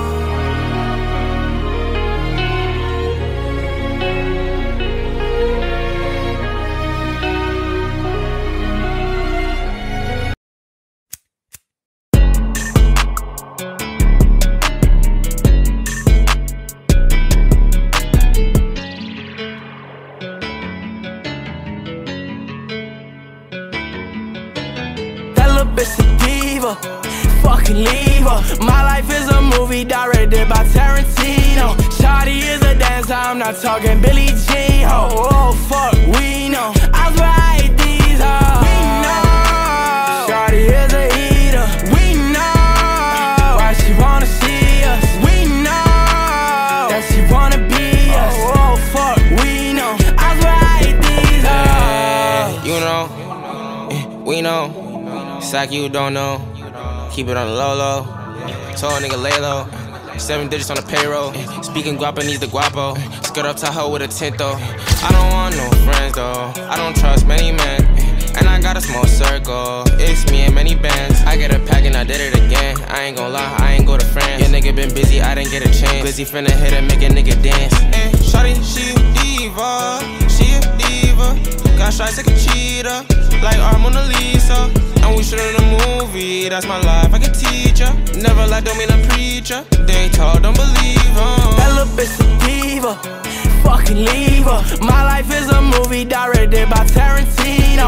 Bitch a diva, fucking leave her. My life is a movie directed by Tarantino. Shawty is a dancer, I'm not talking Billie Jean. Oh, oh fuck, we know. I swear I hate these hoes. We know. Shawty is a eater. We know. Why she wanna see us? We know. That she wanna be us. Oh, oh fuck, we know. I swear I hate these hoes. You know, we know. It's like you don't know. Keep it on the low low. Told a nigga lay low. Seven digits on the payroll. Speaking Guapanese the guapo. Skirt up Tahoe with a tint though. I don't want no friends though. I don't trust many men. And I got a small circle. It's me and many bands. I get a pack and I did it again. I ain't gon' lie, I ain't go to France. Your nigga been busy, I didn't get a chance. Busy finna hit and make a nigga dance. Hey, shawty, she a diva. She a diva. Got shots like a cheetah. Like our Mona Lisa. And we shoot in a movie, that's my life, I can teach ya. Never lie, don't mean a preacher. They talk, don't believe em. That little bitch a diva, fucking leave her. My life is a movie directed by Tarantino.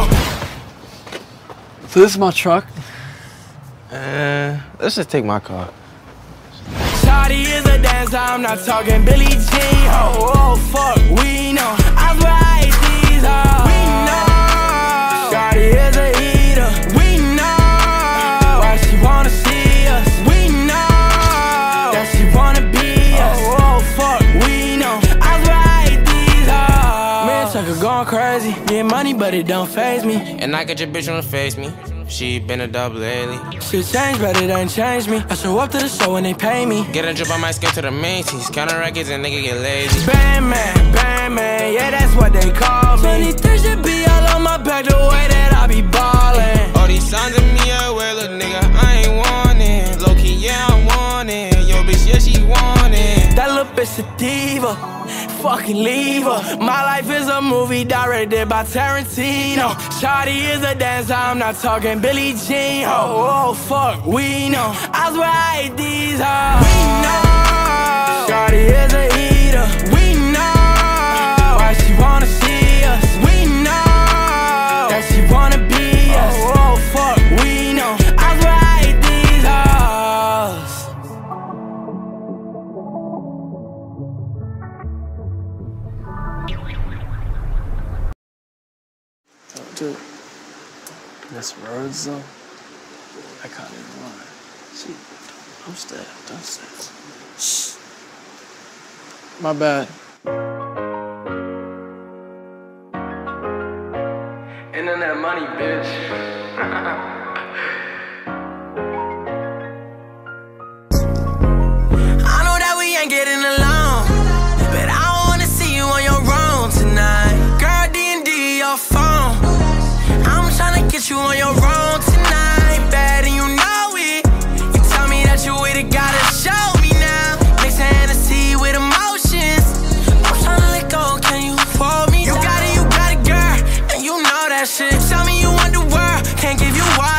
So this is my truck? Uh, let's just take my car. Shawty is a dancer, I'm not talking Billie Jean. Oh, oh, fuck, we know. I swear I hate these hoes. We know. Shawty is a eater. We know. Why she wanna see us? We know. That she wanna be us. Oh, oh fuck, we know. I swear I hate these hoes. Man, Tucker going crazy. Getting money, but it don't faze me. And I get your bitch on the face me. She been a dub lately. Shit changed, but it ain't changed me. I show up to the show and they pay me. Get a drip, I might skip to the main tees. Counter records and nigga get lazy. Bang man, bang man, yeah, that's what they call me. twenty-three should be all on my back the way that I be ballin'. All these signs of me, I wear, look nigga, I ain't want it. Low key, yeah, I want it. Yo, bitch, yeah, she want it. That little bitch a diva, fucking leave her. My life is a movie directed by Tarantino. Shawty is a dancer, I'm not talking Billie Jean. Oh, oh, fuck, we know. I swear I hate these hoes. We know. Shawty is a eater. We know. Why she wanna see us? We know. That she wanna be us. Oh, oh fuck, we know. I swear I hate these hoes. Dude, this roads though, I can't even lie. See, I'm staying, don't stay. Shh. My bad. Internet money, bitch. I know that we ain't getting along, but I wanna see you on your own tonight. Girl, D and D your phone. I'm tryna get you on your own tonight, bad and you know it. You tell me that you with it, gotta show me now. Mix Hennessy with emotions. I'm tryna let go, can you hold me? You got it, you got it, girl, and you know that shit. Tell me you want the world, can't give you all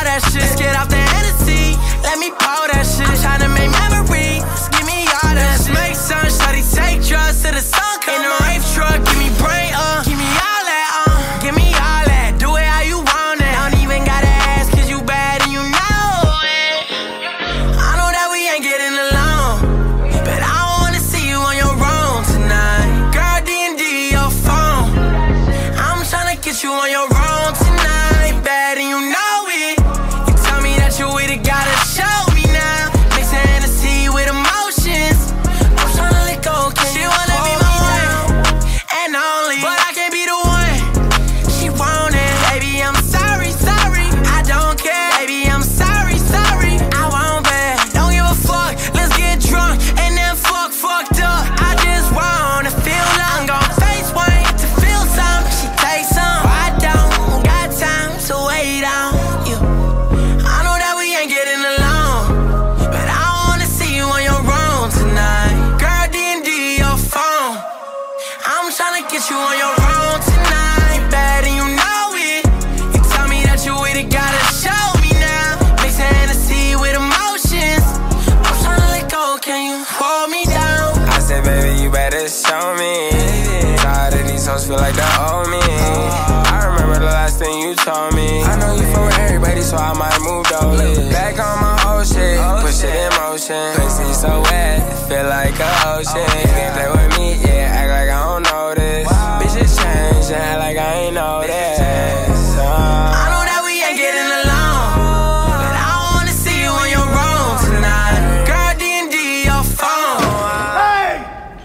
get you on your own tonight. Bad and you know it. You tell me that you with it, gotta show me now. Mix Hennessy with emotions. I'm tryna let go, can you hold me down? I said, baby, you better show me. Tired of these hoes feel like they owe me. I remember the last thing you told me. I know you fuck with everybody, so I might move those. Back on my old shit, push it in motion. Pussy so wet, feel like an ocean. You can't play with me, yeah, act like I don't know this. Bitches change, and act like I ain't know this. uh. I know that we ain't getting along, but I wanna see you on your own tonight. Girl, D and D your phone. Hey!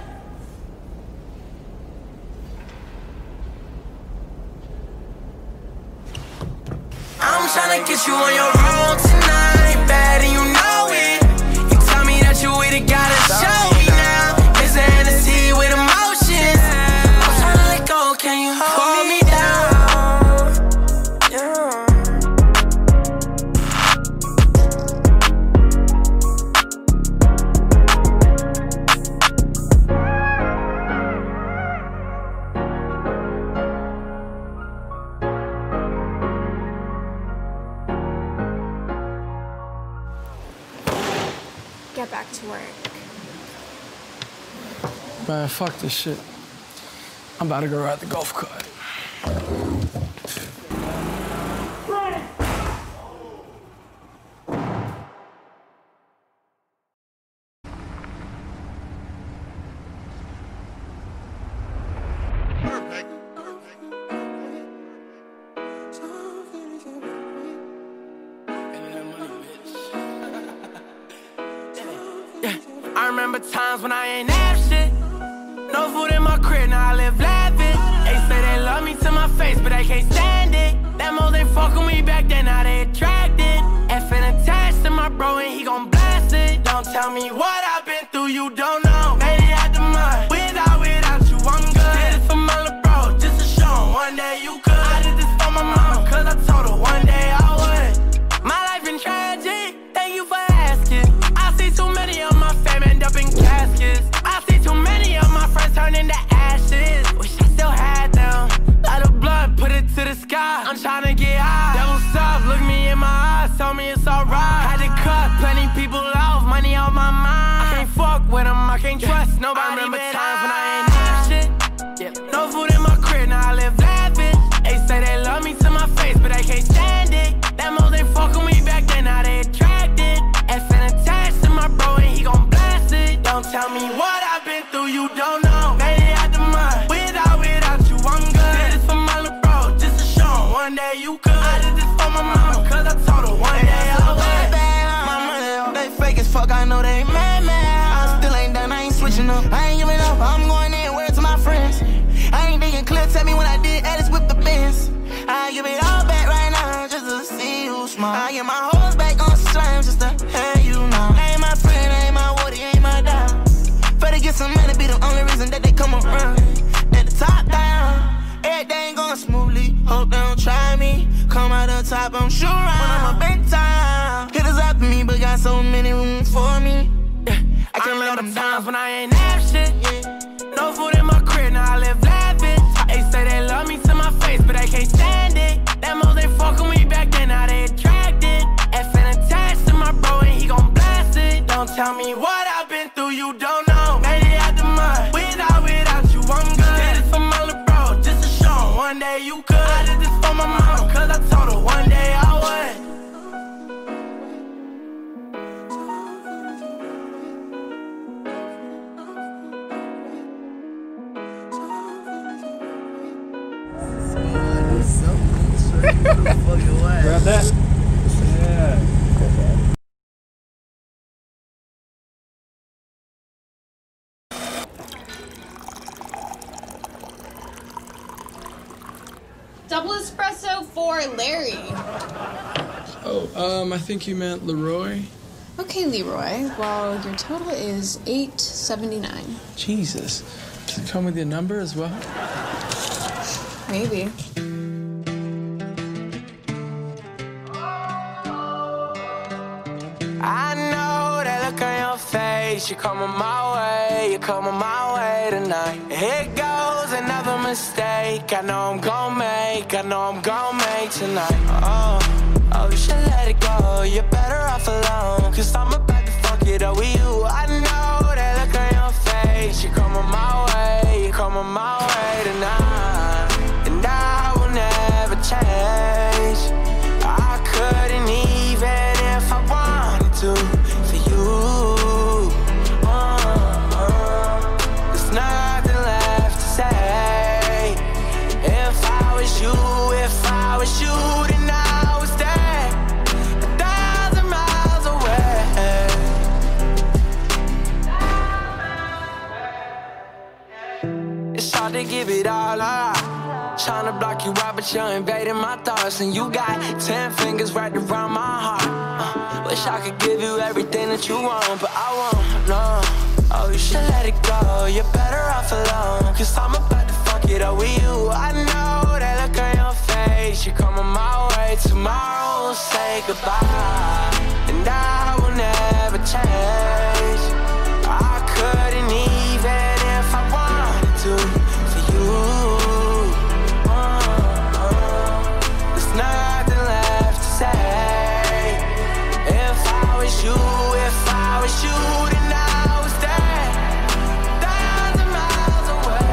I'm tryna get you on your own tonight. Bad and you know it. You tell me that you with it, gotta show me now. It's Hennessy with emotions. I'm tryna let go, can you hold me down? Get back to work. Man, fuck this shit. I'm about to go ride the golf cart. I remember times when I ain't have shit. No food in my crib, now I live lavish. They say they love me to my face, but they can't stand it. Them hoes ain't fuck with me back then, now they attracted. Effing attached to my bro and he gon' blast it. Don't tell me what I've been through, you don't know. Made it out the mud, without, without you, I'm good. Did it for my little bro, just to show him one day you could. I did this for my mama, cause I told her one day I would. My life been tragic, thank you for asking. I see too many of my fam end up in caskets. I see too many of my friends turn into ashes. Wish I still had them. Light of blood, put it to the sky. I'm tryna get high. Devil's up, look me in my eyes, tell me it's alright. Had to cut plenty people off, money on my mind. I can't fuck with them, I can't trust nobody. I remember times when I ain't have shit. Yeah. No food in my crib, now I live lavish. They say they love me to my face, but they can't stand it. Them hoes ain't fuck with me back then, now they attracted. Effing attached to my bro and he gon' blast it. Don't tell me what I've been through, you don't know. Made it out the mud, without, without you, I'm good. Did this for my little bro, just to show him one day you could. I did this for my mama, cause I told her one day I would. My money, they fake as fuck, I know they ain't mad, mad. I still ain't done, I ain't switching up. I ain't giving up, I'm going in, word to my friends. I ain't thinking clear, tell me when I did Alice with the Benz. I give it all back right now, just to see you smile. I get my hoes back on slime, just to have you know. Ain't my friend, ain't my Woody, ain't my dog. Better get some money, be the only reason that they come around. At the top down, everything going smoothly. Hope they don't try me. Come out the top, I'm sure when I'm a big time. Hitters after me, but got so many rooms for me. Yeah, I can't let them times when I ain't have shit. Yeah. No food in my crib, now I live lavish. They say they love me to my face, but they can't stand it. Them hoes ain't fuck with me back then, now they attracted. Effing attached to my bro and he gon' blast it. Don't tell me what I've been through, you don't know. Made it out the mud, without, without you, I'm good. Did this for my little bro, just to show him one day you could. I did this for my mama, cause I told her one day I would. Grab that. Yeah. Double espresso for Larry. Oh, um, I think you meant Leroy. Okay, Leroy. Well, your total is eight seventy-nine. Jesus. Does it come with your number as well? Maybe. I know that look on your face. You're coming my way, you're coming my way tonight. Here goes another mistake I know I'm gon' make, I know I'm gon' make tonight. Oh, oh, you should let it go, you're better off alone. Cause I'm about to fuck it up with you. I know that look on your face. You're coming my way, you're coming my way tonight. And I will never change. I couldn't even if I wanted to for you. uh, uh, There's nothing left to say. If I was you, if I was you, then I would stay a thousand miles away. It's hard to give it all up, tryna block you out, but you're invading my thoughts. And you got ten fingers wrapped around my heart. uh, Wish I could give you everything that you want, but I won't, no. Oh, you should let it go, you're better off alone. Cause I'm about to fuck it up with you. I know that look on your face. You're coming my way, tomorrow we'll say goodbye. And I will never change. I couldn't even if I wanted to for you. Nothing left to say. If I was you, if I was you, then I would stay a thousand miles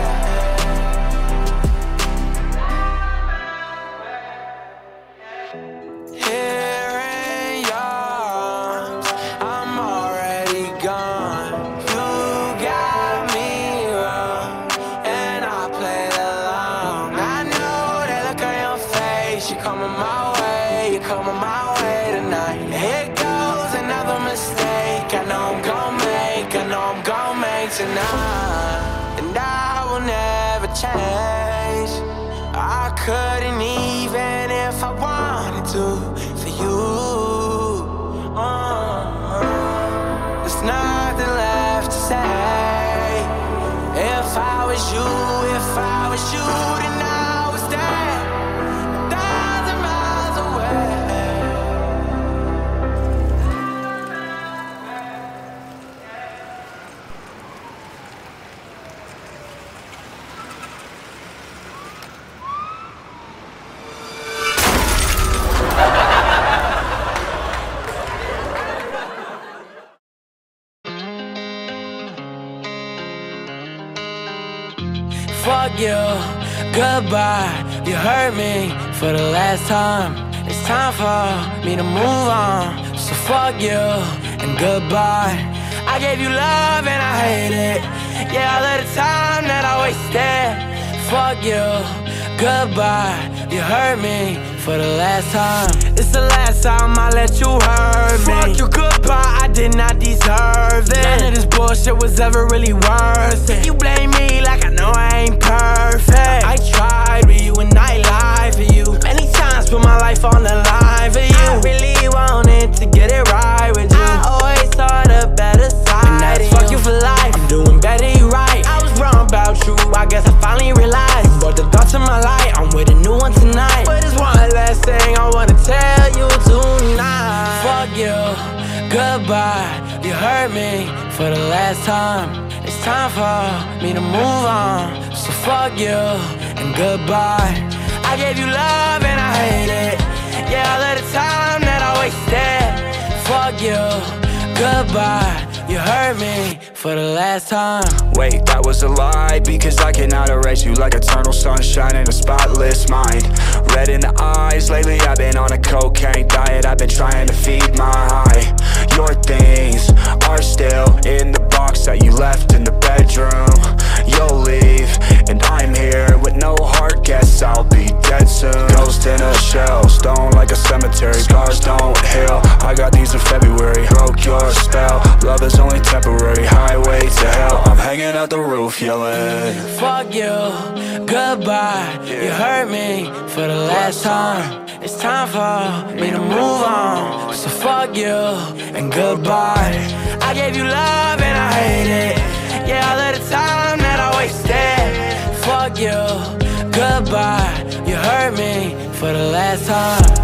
away. Here in yours, I'm already gone. You got me wrong, and I played along. I know that look on your face. You're coming my way, you're coming my way tonight. Here goes another mistake I know I'm gon' make, I know I'm gon' make tonight. And I will never change. I couldn't even if I wanted to for you. uh, There's nothing left to say. If I was you, if I was you, then I would stay fuck you, goodbye. You hurt me for the last time. It's time for me to move on. So fuck you and goodbye. I gave you love and I hate it. Yeah, all of the time that I wasted. Fuck you, goodbye. You hurt me for the last time. It's the last time I let you hurt me. Fuck you, goodbye, I did not deserve it. None of this bullshit was ever really worth it. You blame me like I know I ain't perfect. I tried with you and I lied for you. Many times put my life on the line for you. I really wanted to get it right with you. I always saw the better side. And that's fuck you for life, I'm doing better, you right. I was wrong about you, I guess I finally realized. You brought the thoughts in my life, I'm with a new one tonight. But there's one last thing I wanna tell you tonight. Fuck you, goodbye. You hurt me for the last time. It's time for me to move on. So fuck you and goodbye. I gave you love and I hate it. Yeah, all of the time that I wasted. Fuck you, goodbye. You hurt me for the last time. Wait, that was a lie, because I cannot erase you like eternal sunshine in a spotless mind. Red in the eyes, lately I've been on a cocaine diet. I've been trying to feed my high. Your things are still in the box that you left in the bedroom. You'll leave, and I'm here with no heart, guess I'll be dead soon. Ghost in a shell, stone like a cemetery. Scars don't heal, I got these in February. Broke your spell, love is only temporary. Highway to hell, I'm hanging out the roof yelling. Fuck you, goodbye. You hurt me for the last time. It's time for me to move on. So fuck you and goodbye. I gave you love and I hate it. Yeah, all of the time that I wasted. Fuck you, goodbye. You hurt me for the last time.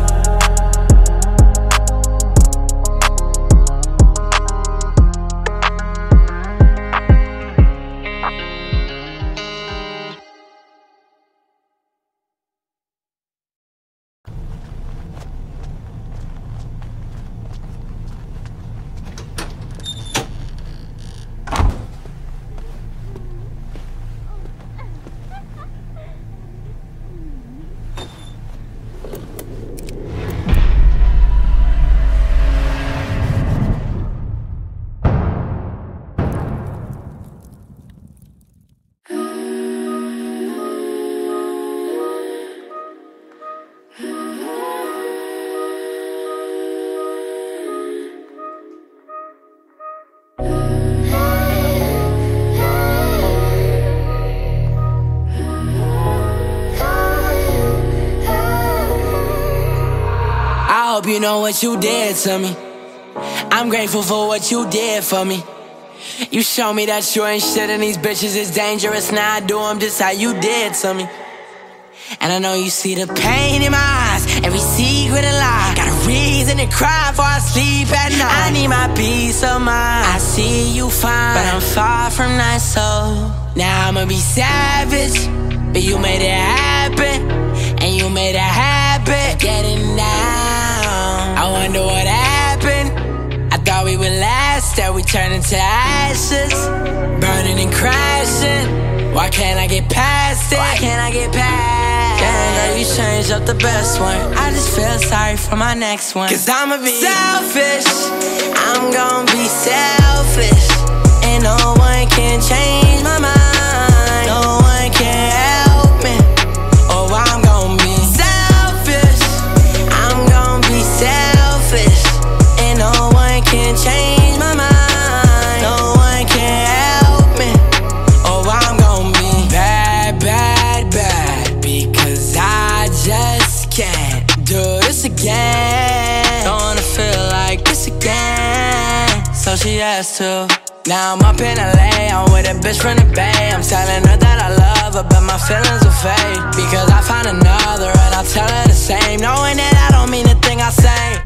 hope you know what you did to me. I'm grateful for what you did for me. You show me that you ain't shit and these bitches is dangerous. Now I do them just how you did to me. And I know you see the pain in my eyes, every secret and lie. Got a reason to cry before I sleep at night. I need my peace of mind. I see you fine, but I'm far from nice, so now I'ma be savage. But you made it happen, and you made a habit getting down. I wonder what happened. I thought we would last, that we turned into ashes, burning and crashing. Why can't I get past it? Why can't I get past it? Damn, girl, you changed up the best one. I just feel sorry for my next one. Cause I'ma be selfish, I'm gonna be selfish, and no one can change my mind. No one can help me, or I'm gonna be selfish. I'm gonna be selfish, and no one can change my mind. No one can help me, or I'm gonna be bad, bad, bad, because I just can't do this again. Don't wanna feel like this again. So she has to. Now I'm up in L A, I'm with a bitch from the Bay. I'm telling her that I love her, but my feelings are fake, because I found another and I'll tell her the same, knowing that I don't mean a thing I say.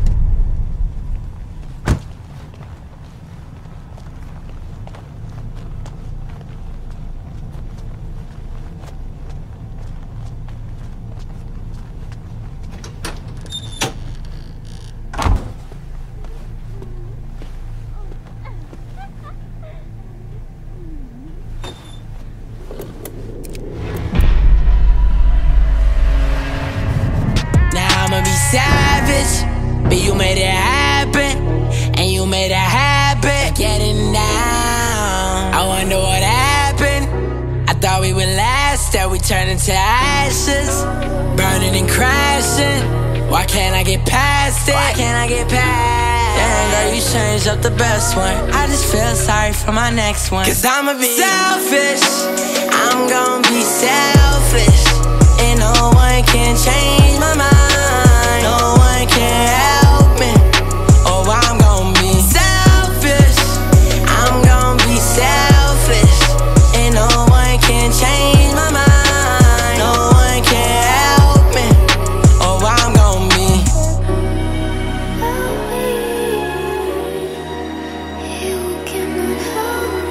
Savage, but you made it happen, and you made a habit getting down. I wonder what happened. I thought we would last, that we turned into ashes, burning and crashing. Why can't I get past it? Why can't I get past it? Damn, girl, you changed up the best one. I just feel sorry for my next one. Cause I'ma be selfish, I'm gonna be selfish, and no one can change my mind. No one can help me, or I'm gon' be selfish. I'm gon' be selfish, and no one can change my mind. No one can help me, or I'm gon' be. You cannot help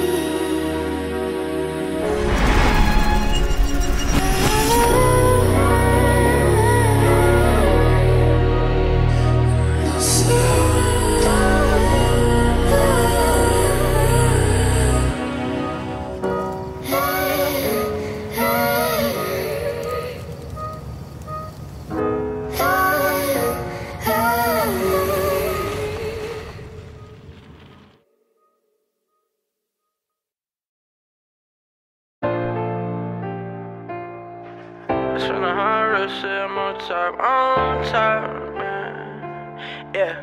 Shit, more top, on top, man. Yeah.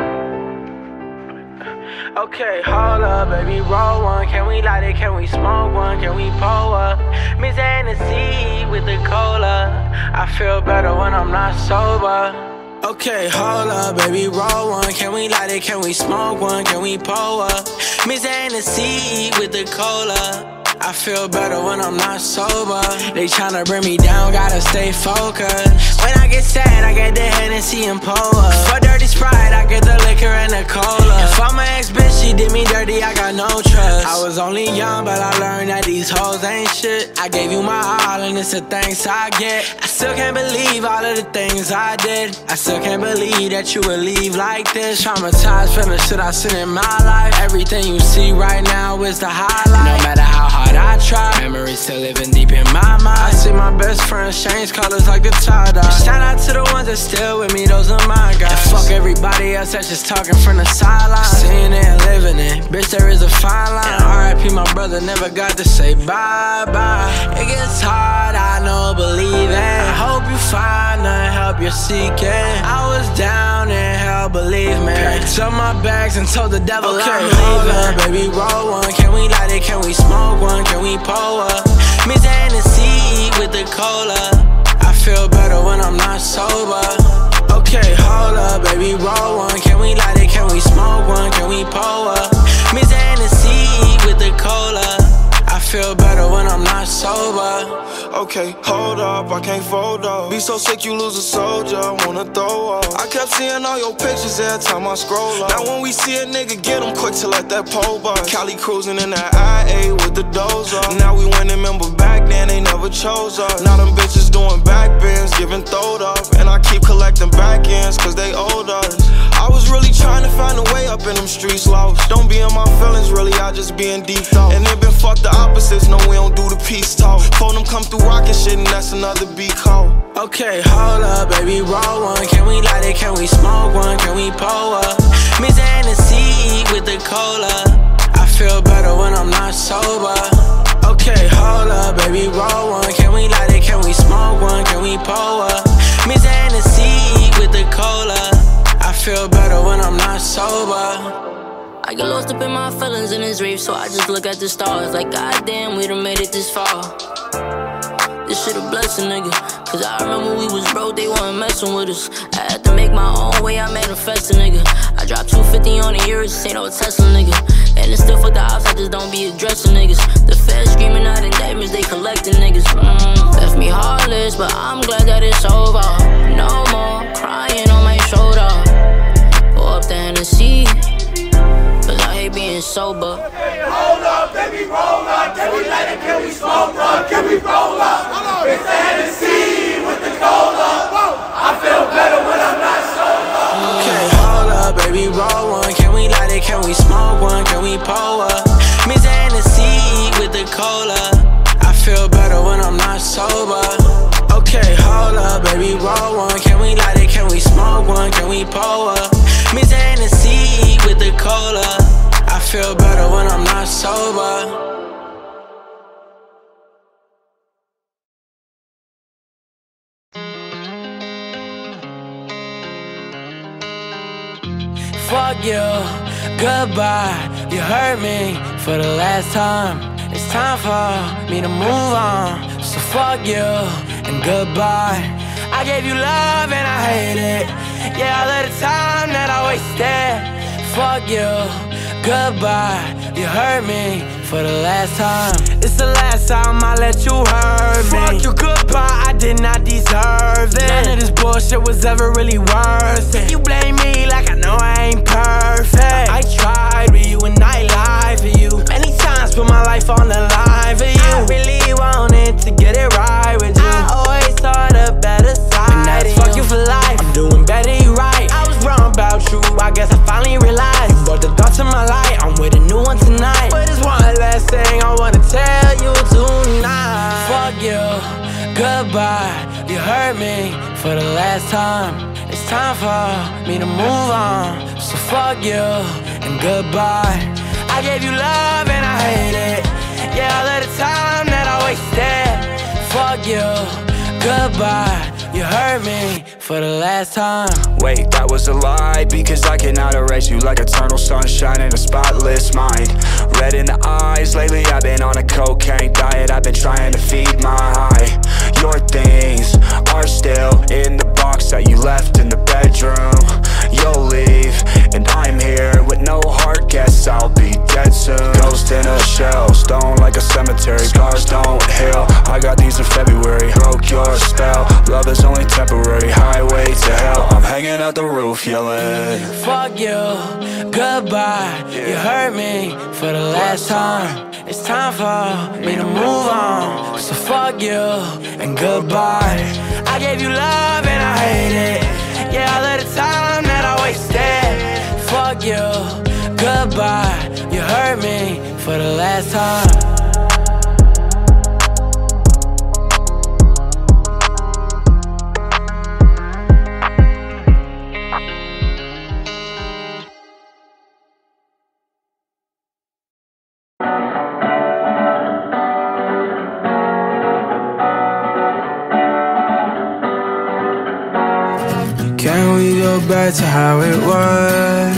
Okay, hold up, baby, roll one. Can we light it? Can we smoke one? Can we pull up? Miss Hennessy with the cola. I feel better when I'm not sober. Okay, hold up, baby, roll one. Can we light it? Can we smoke one? Can we pull up? Miss Hennessy with the cola. I feel better when I'm not sober. They tryna bring me down, gotta stay focused. When I get sad, I get the Hennessy and pull up. For dirty Sprite, I get the liquor and the cola. If I'm my ex-bitch, she did me dirty, I got no trust. I was only young, but I learned that these hoes ain't shit. I gave you my all, and it's the thanks I get. I still can't believe all of the things I did. I still can't believe that you would leave like this. Traumatized from the shit I seen in my life. Everything you see right now is the highlight. No matter how hard I try, memories still living deep in my mind. I see my best friends change colors like the tie-dye. Shout out to the ones that still with me, those are my guys. And fuck everybody else that's just talking from the sideline. Seeing it and living it, bitch, there is a fine line. And R I P my brother, never got to say bye-bye. It gets hard, I know, believe it. I hope you find the help you're seeking. I was down in hell, believe me. Packed up my bags and told the devil okay, I'm leaving. Baby, roll one, can we light it, can we smoke one? Can we pull up? Miss Hennessy with the cola. I feel better when I'm not sober. Okay, hold up, baby, roll one. Can we light it? Can we smoke one? Can we pull up? Miss Hennessy with the cola. I feel better when I'm not sober. Okay, hold up, I can't fold up. Be so sick you lose a soldier, I wanna throw up. I kept seeing all your pictures every time I scroll up. Now when we see a nigga get him quick to let that pole bust. Cali cruising in that I A with the dozer. Now we went and remember back then they never chose us. Now them bitches doing back bends, giving throwed up. And I keep collecting back ends cause they owed us. I was really trying to find a way up in them streets lost. Don't be in my feelings really, I just be in deep thought. And it been fuck the opposites, no we don't do the peace talk. Phone them come through rockin' shit and that's another beat call. Okay, hold up, baby, roll one. Can we light it? Can we smoke one? Can we pull up? Miss Hennessy with the cola. I feel better when I'm not sober. Okay, hold up, baby, roll one. Can we light it? Can we smoke one? Can we pull up? Miss Hennessy with the cola. I feel better when I'm not sober. I get lost up in my feelings in this rave, so I just look at the stars like, goddamn, we done made it this far. This shit a blessing, nigga. Cause I remember we was broke, they wasn't messing with us. I had to make my own way, I manifest a nigga. I dropped two fifty on the years, this ain't no Tesla, nigga. And it's still for the ops, I just don't be addressing niggas. The feds screaming out indictments, they collecting niggas. Mm, left me heartless, but I'm glad that it's over. No more crying on my shoulder. Pour up the Hennessy, cause I hate being sober. Hey, hold up, baby, roll up. Can we light it? Can we smoke up? Can we roll up? It's the Hennessy with the cola. I feel better when I'm not sober. Okay, hold up, baby, roll one. Can we light it? Can we smoke one? Can we pull up? Miss Hennessy with the cola. I feel better when I'm not sober. Okay, hold up, baby, roll one. Can we light it? Can we smoke one? Can we pull up? Miss Hennessy with the cola. I feel better when I'm not sober. Fuck you, goodbye. You hurt me for the last time. It's time for me to move on. So fuck you and goodbye. I gave you love and I hate it. Yeah, all of the time that I wasted. Fuck you, goodbye. You hurt me for the last time. It's the last time I let you hurt me. Fuck you, goodbye, I did not deserve it. None of this bullshit was ever really worth it. You blame me like I know I ain't perfect. I tried with you and I lied for you. Many times put my life on the line for you. I really wanted to get it right with you. I always saw the better side. And that's fuck you for life. I'm doing better, you right. I was wrong about you, I guess I finally realized. You brought the dark to my light, I'm with a new one tonight. But there's one last thing I wanna tell you tonight. Fuck you, goodbye. You hurt me for the last time. It's time for me to move on. So fuck you and goodbye. I gave you love and I hate it. Yeah, all of the time that I wasted. Fuck you, goodbye. You hurt me for the last time. Wait, that was a lie, because I cannot erase you like eternal sunshine in a spotless mind. Red in the eyes, lately I've been on a cocaine diet. I've been trying to feed my high. Your things are still in the box that you left in the bedroom. You'll leave, and I'm here with no heart, guess I'll be dead soon. Ghost in a shell, stone like a cemetery. Scars don't heal, I got these in February. Broke your spell, love is only temporary. Highway to hell, I'm hanging out the roof yelling. Fuck you, goodbye. You hurt me for the last time. It's time for me to move on. So fuck you and goodbye. I gave you love and I hate it. Yeah, all of the time that I wasted. Fuck you, goodbye. You hurt me for the last time. Can we go back to how it was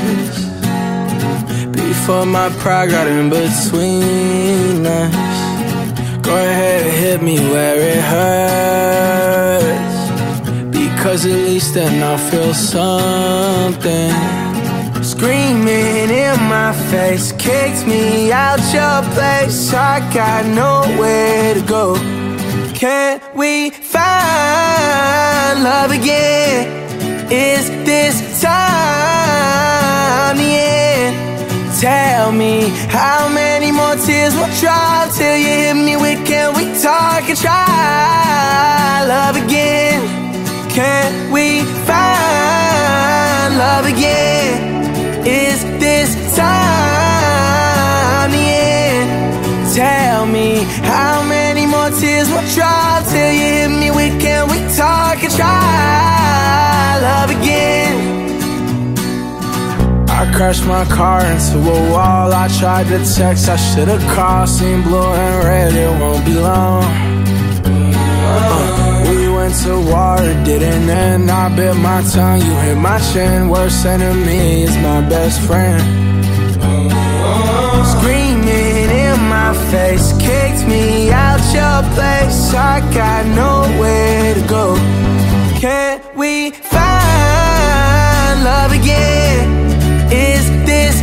before my pride got in between us? Go ahead and hit me where it hurts, because Cause at least then I'll feel something. Screaming in my face, kicked me out your place. I got nowhere to go. Can we find love again? Is this time the end? Tell me how many more tears will drop till you hit me with can we talk and try love again? Can we find love again? Is this time the end? Tell me how many more tears will drop till you hit me with can we talk and try love again? I crashed my car into a wall. I tried to text, I should've called. Seen blue and red, it won't be long. uh, We went to war, it didn't end. I bit my tongue, you hit my chin. Worst enemy is my best friend. Screaming in my face, kicked me out your place. I got nowhere to go. Can we find love again? Is this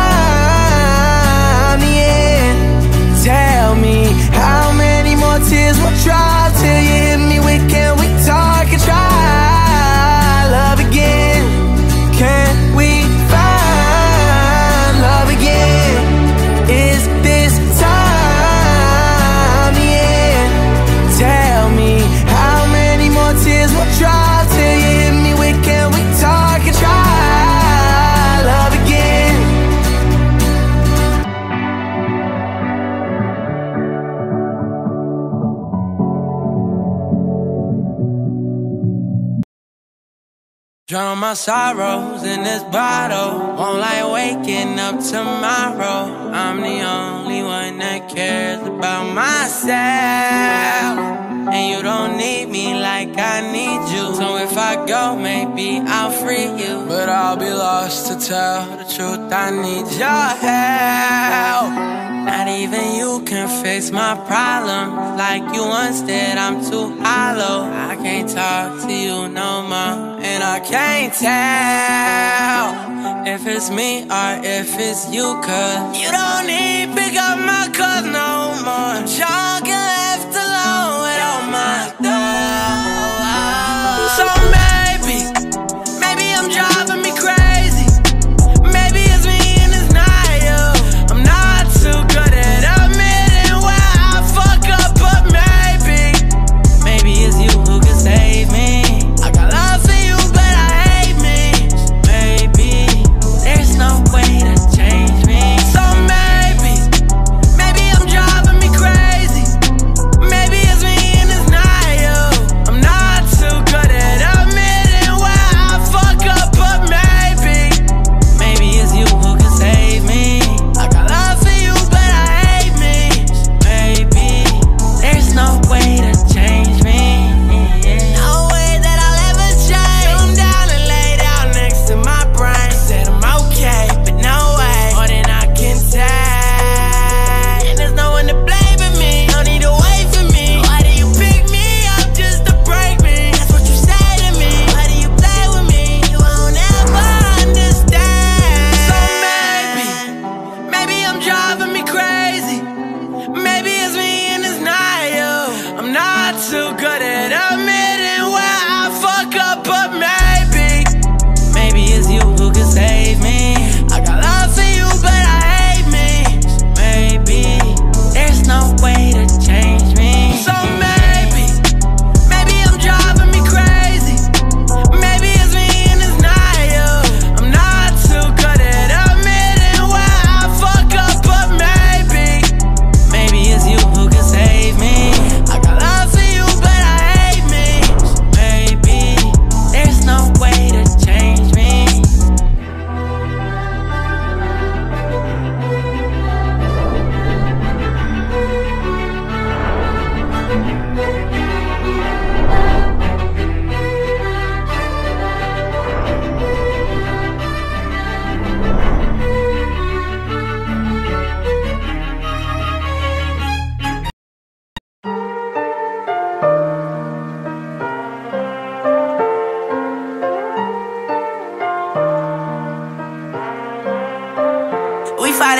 time the end? Tell me how many more tears will drop till you hit me with can we talk and try love again? Can we find love again? Is this time the end? Tell me how many more tears will drop till you hit me with can we talk and try love again? Drown my sorrows in this bottle. Won't like waking up tomorrow. I'm the only one that cares about myself. And you don't need me like I need you. So if I go, maybe I'll free you. But I'll be lost to tell the truth. I need your help. Not even you can fix my problems like you once did. I'm too hollow. I can't talk to you no more. And I can't tell if it's me or if it's you. Cause you don't need to pick up my calls no more. I'm drunk and left alone with all my thoughts. So maybe, maybe I'm driving me crazy. Maybe it's me and it's not you. I'm not too good at admitting where I fuck up, but maybe, maybe it's you who can save me. I got love for you, but I hate me. Maybe there's no way to change me. So maybe, maybe I'm driving me crazy. Maybe it's me and it's not you. I'm not too good at admitting where I fuck up, but maybe, maybe it's you who can save me. I got love for you, but I hate me. Maybe there's no way to change me. No way that I'll ever change. Come down and lay down next to my brain. Said I'm okay, but no way. More than I can take. And there's no one to blame but me. No need to wait for me. Why do you pick me up just to break me? That's what you say to me. Why do you play with me? You won't ever understand. So maybe, maybe I'm driving me crazy. Maybe it's me and it's not you. I'm not too good at admitting where I fuck up, but maybe, maybe it's you who can save me. I got love for you, but I hate me. Maybe there's no way to change me. So maybe, maybe I'm driving me crazy. Maybe it's me and it's not you. I'm not too good at admitting where I fuck up, but maybe, maybe it's you who can save me. I got love for you, but I hate me.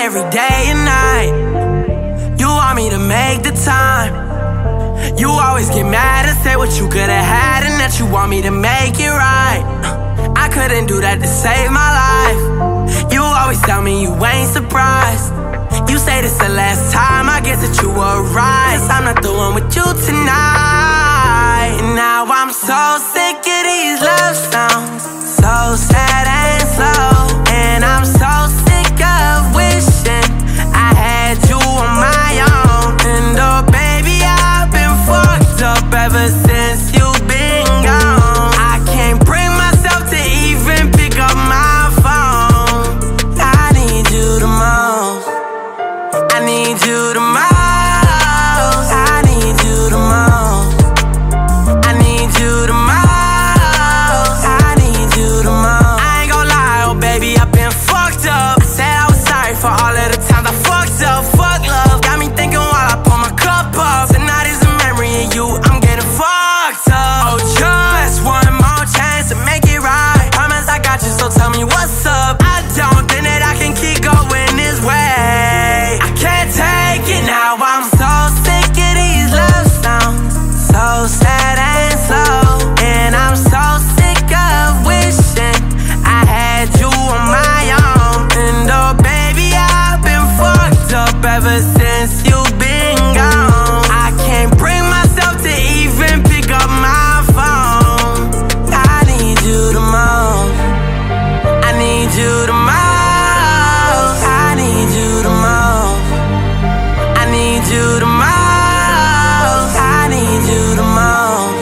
every day and night. You want me to make the time. You always get mad and say what you could've had and that you want me to make it right. I couldn't do that to save my life. You always tell me you ain't surprised. You say this the last time, I guess that you were right. Cause I'm not the one with you tonight. And now I'm so sick of these love songs, so sad and slow. And I'm so sick of wishing I had you on my own. And oh baby, I've been fucked up ever since you've been gone. I can't bring myself to even pick up my phone. I need you the most. I need you the most. I need you the most. I need you the most. I need you the most. I ain't gon' lie, oh baby, I've been fucked up. I said I was sorry for all of the times I fucked up. Fuck love, got me thinking while I pull my cup up. Tonight is a memory of you, I'm getting fucked up. Oh, just one more chance to make it right. Promise I got you, so tell me what's up. I don't think that I can keep going this way. I can't take it now, I'm so sick of these love songs, so sad and slow. And I'm so sick of wishing I had you on my own. And oh baby, I've been fucked up ever since you've been gone. I can't bring myself to even pick up my phone. I need you the most. I need you the most. I need you the most. I need you the most. I need you the most.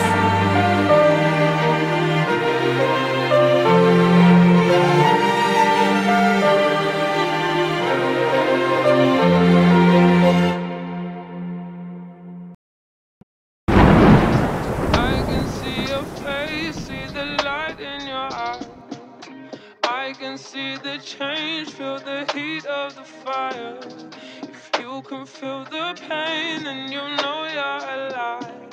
I can see your face, see the light in your eye. I can see the change, feel the heat of the fire. If you can feel the pain, then you know you're alive.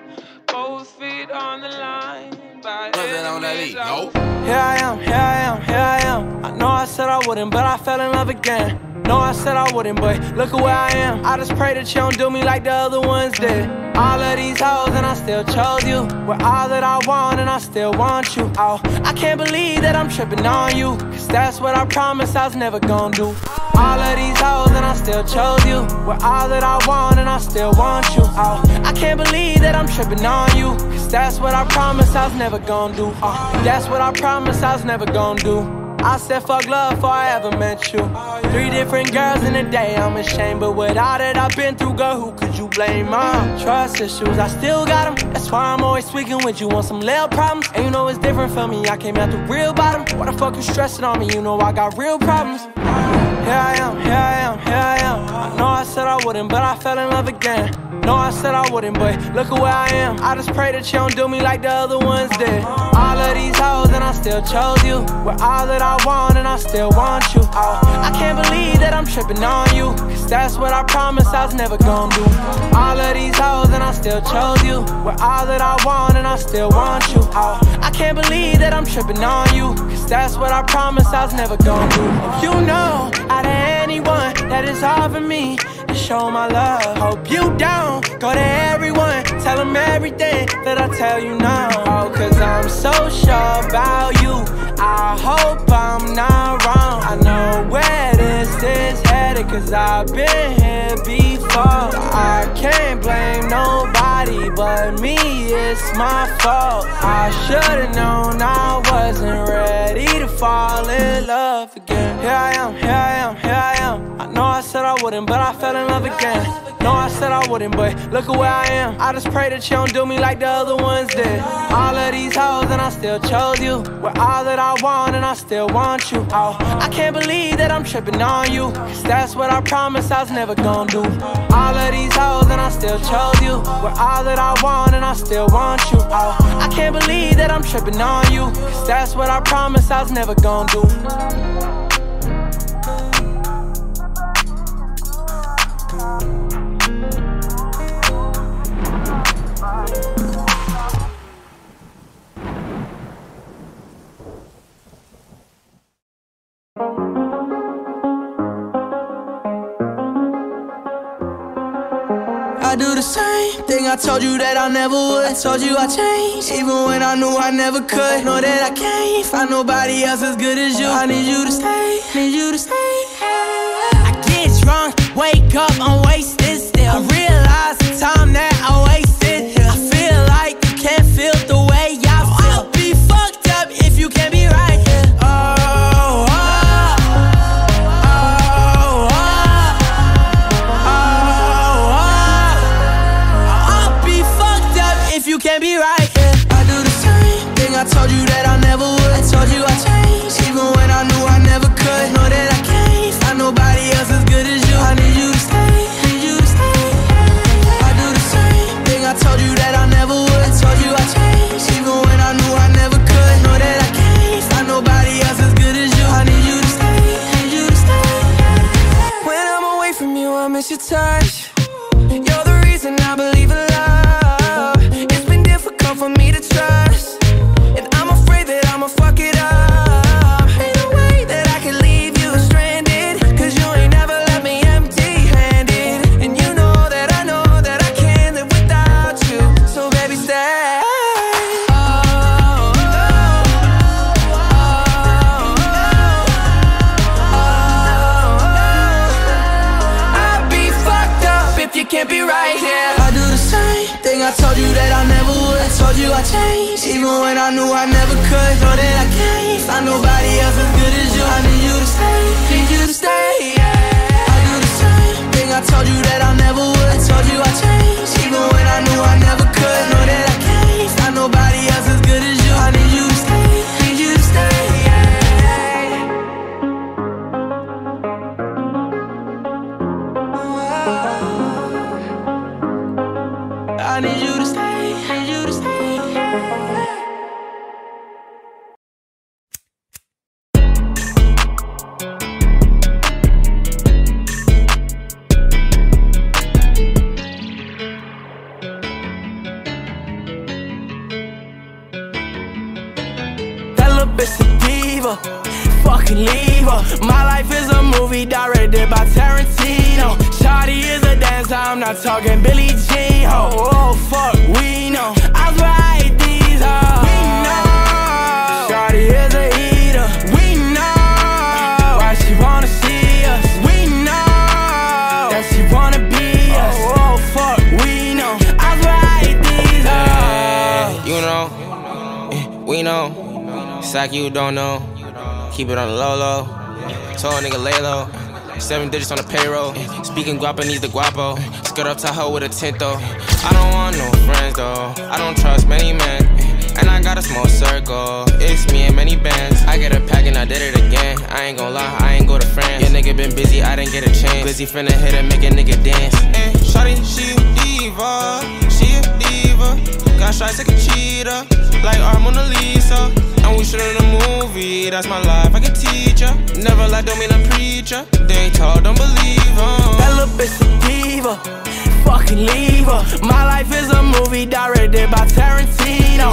Both feet on the line, by enemies out. Here I am, here I am, here I am. I know I said I wouldn't, but I fell in love again. No, I said I wouldn't, but look at where I am. I just pray that you don't do me like the other ones did. All of these hoes and I still chose you. We're all that I want and I still want you. Oh, I can't believe that I'm tripping on you, cause that's what I promised I was never gonna do. All of these hoes and I still chose you. We're all that I want and I still want you. Oh, I can't believe that I'm tripping on you, cause that's what I promised I was never gonna do. Oh, that's what I promised I was never gonna do. I said fuck love before I ever met you. Three different girls in a day, I'm ashamed. But with all that I've been through, girl, who could you blame? Uh, trust issues, I still got them. That's why I'm always tweaking with you on some little problems. And you know it's different for me, I came out the real bottom. Why the fuck you stressing on me? You know I got real problems. Here I am, here I am, here I am. I know I said I wouldn't, but I fell in love again. No, I said I wouldn't, but look at where I am. I just pray that you don't do me like the other ones did. All of these hoes and I still chose you. We're all that I want and I still want you. Oh, I can't believe that I'm tripping on you, cause that's what I promised I was never gonna do. All of these hoes and I still chose you. We're all that I want and I still want you. Oh, I can't believe that I'm tripping on you, cause that's what I promised I was never gonna do. If you know out of anyone that is offering me to show my love, hope you don't go to everyone, tell them everything that I tell you now. Oh, cause I'm so sure about you, I hope I'm not wrong. I know where this is headed, cause I've been here before. I can't blame nobody but me, it's my fault. I should've known I wasn't ready to fall in love again. Here I am, here I am, here I am. I know I said I wouldn't, but I fell in love again. No, I said I wouldn't, but look at where I am. I just pray that you don't do me like the other ones did. All of these hoes and I still chose you. We're all that I want and I still want you. Oh, I can't believe that I'm tripping on you, cause that's what I promised I was never gonna do. All of these hoes and I still chose you. We're all that I want and I still want you. Oh, I can't believe that I'm tripping on you, cause that's what I promised I was never gonna do. I do the same thing I told you that I never would. I told you I changed, even when I knew I never could. Know that I can't find nobody else as good as you. I need you to stay, need you to stay. I get drunk, wake up, I'm wasted still. I realize the time that I wasted here. I feel like you can't feel the way I feel. I'll be fucked up if you can't be right here. Oh, oh, oh, oh, oh, oh. I'll be fucked up if you can't be right here. I do the same thing I told you that I never would. I told you I changed, even when I knew I never could. Know that I can't find nobody else as good as you. I need you to stay, need you to stay. I do the same thing I told you that I never would. I told you I changed, even when I knew I never could. Know that I can't find nobody else as good as you. I need you to stay, need you to stay. When I'm away from you, I miss your touch. You're the reason I believe in love. It's been difficult for me to trust, and I'm afraid that I'ma fuck it up. Ain't no way that I can leave you stranded, cause you ain't never left me empty-handed. And you know that I know that I can't live without you. So baby, stay. You can't be right here. I do the same thing I told you that I never would. I told you I changed, even when I knew I never could. Know that I can't find nobody else as good as you. I need you to stay, need you to stay, yeah. I do the same thing I told you that I never would. I told you I changed, even when I knew I never could. Know that I can't find nobody else as good as you. I need you to stay, need you to stay, yeah. I need you to stay, need you to stay. That little bitch a diva, fucking leave her. My life is a movie directed by Tarantino. Shawty is a dancer, I'm not talking Billie Jean. Oh, oh fuck, we know I was right, these hoes. We know Shawty is a eater. We know why she wanna see us. We know that she wanna be us. Oh, oh fuck, we know I was right, these hoes. You know, we know. It's like you don't know. Keep it on the low low. Told a nigga lay low. Seven digits on the payroll. Speaking Guapanese the guapo. Skirt up Tahoe with a tint though. I don't want no friends though. I don't trust many men. And I got a small circle. It's me and many bands. I get a pack and I did it again. I ain't gon' lie, I ain't go to France. Your nigga been busy, I didn't get a chance. Busy finna hit and make a nigga dance. And shawty, she a diva. She a diva. Got shots like a cheetah. Like our Mona Lisa. And we shootin' a movie, that's my life, I can teach ya. Never lie, don't mean a preacher. They talk, don't believe em. That little bitch a diva, fucking leave her. My life is a movie directed by Tarantino.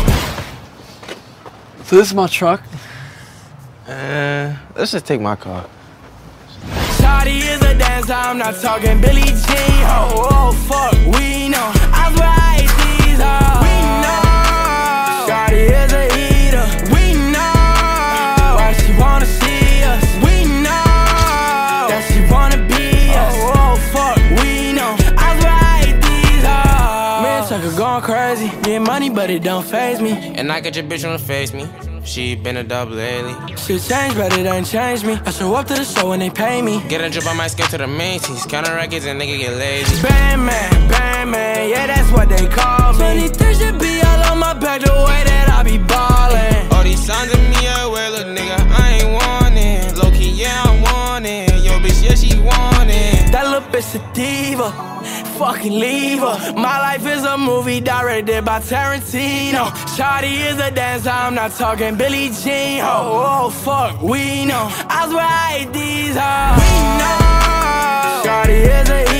So this is my truck. Uh, let's just take my car. Shawty is a dancer, I'm not talking Billie Jean. Oh, oh fuck, we know I was right, these hoes. We know Shawty is a eater. We know why she wanna see us. We know that she wanna be us. Oh, oh fuck, we know I was right, these hoes. Man, Tucker going crazy, get money but it don't faze me. And I get your bitch on the face me. She been a dub lately. Shit changed, but it ain't changed me. I show up to the show when they pay me. Get a drip, I might skip to the Macy's. Counter records and nigga get lazy. Bang man, bang man, yeah that's what they call me. twenty-three should be all on my back the way that I be ballin'. All these signs of me, I wear, look nigga, I ain't want it. Low key, yeah I want it. Yo bitch, yeah she want it. That little bitch a diva, fucking leave her. My life is a movie directed by Tarantino. Shawty is a dancer, I'm not talking Billie Jean. Oh, oh fuck, we know I was right, these hoes. We know Shawty is a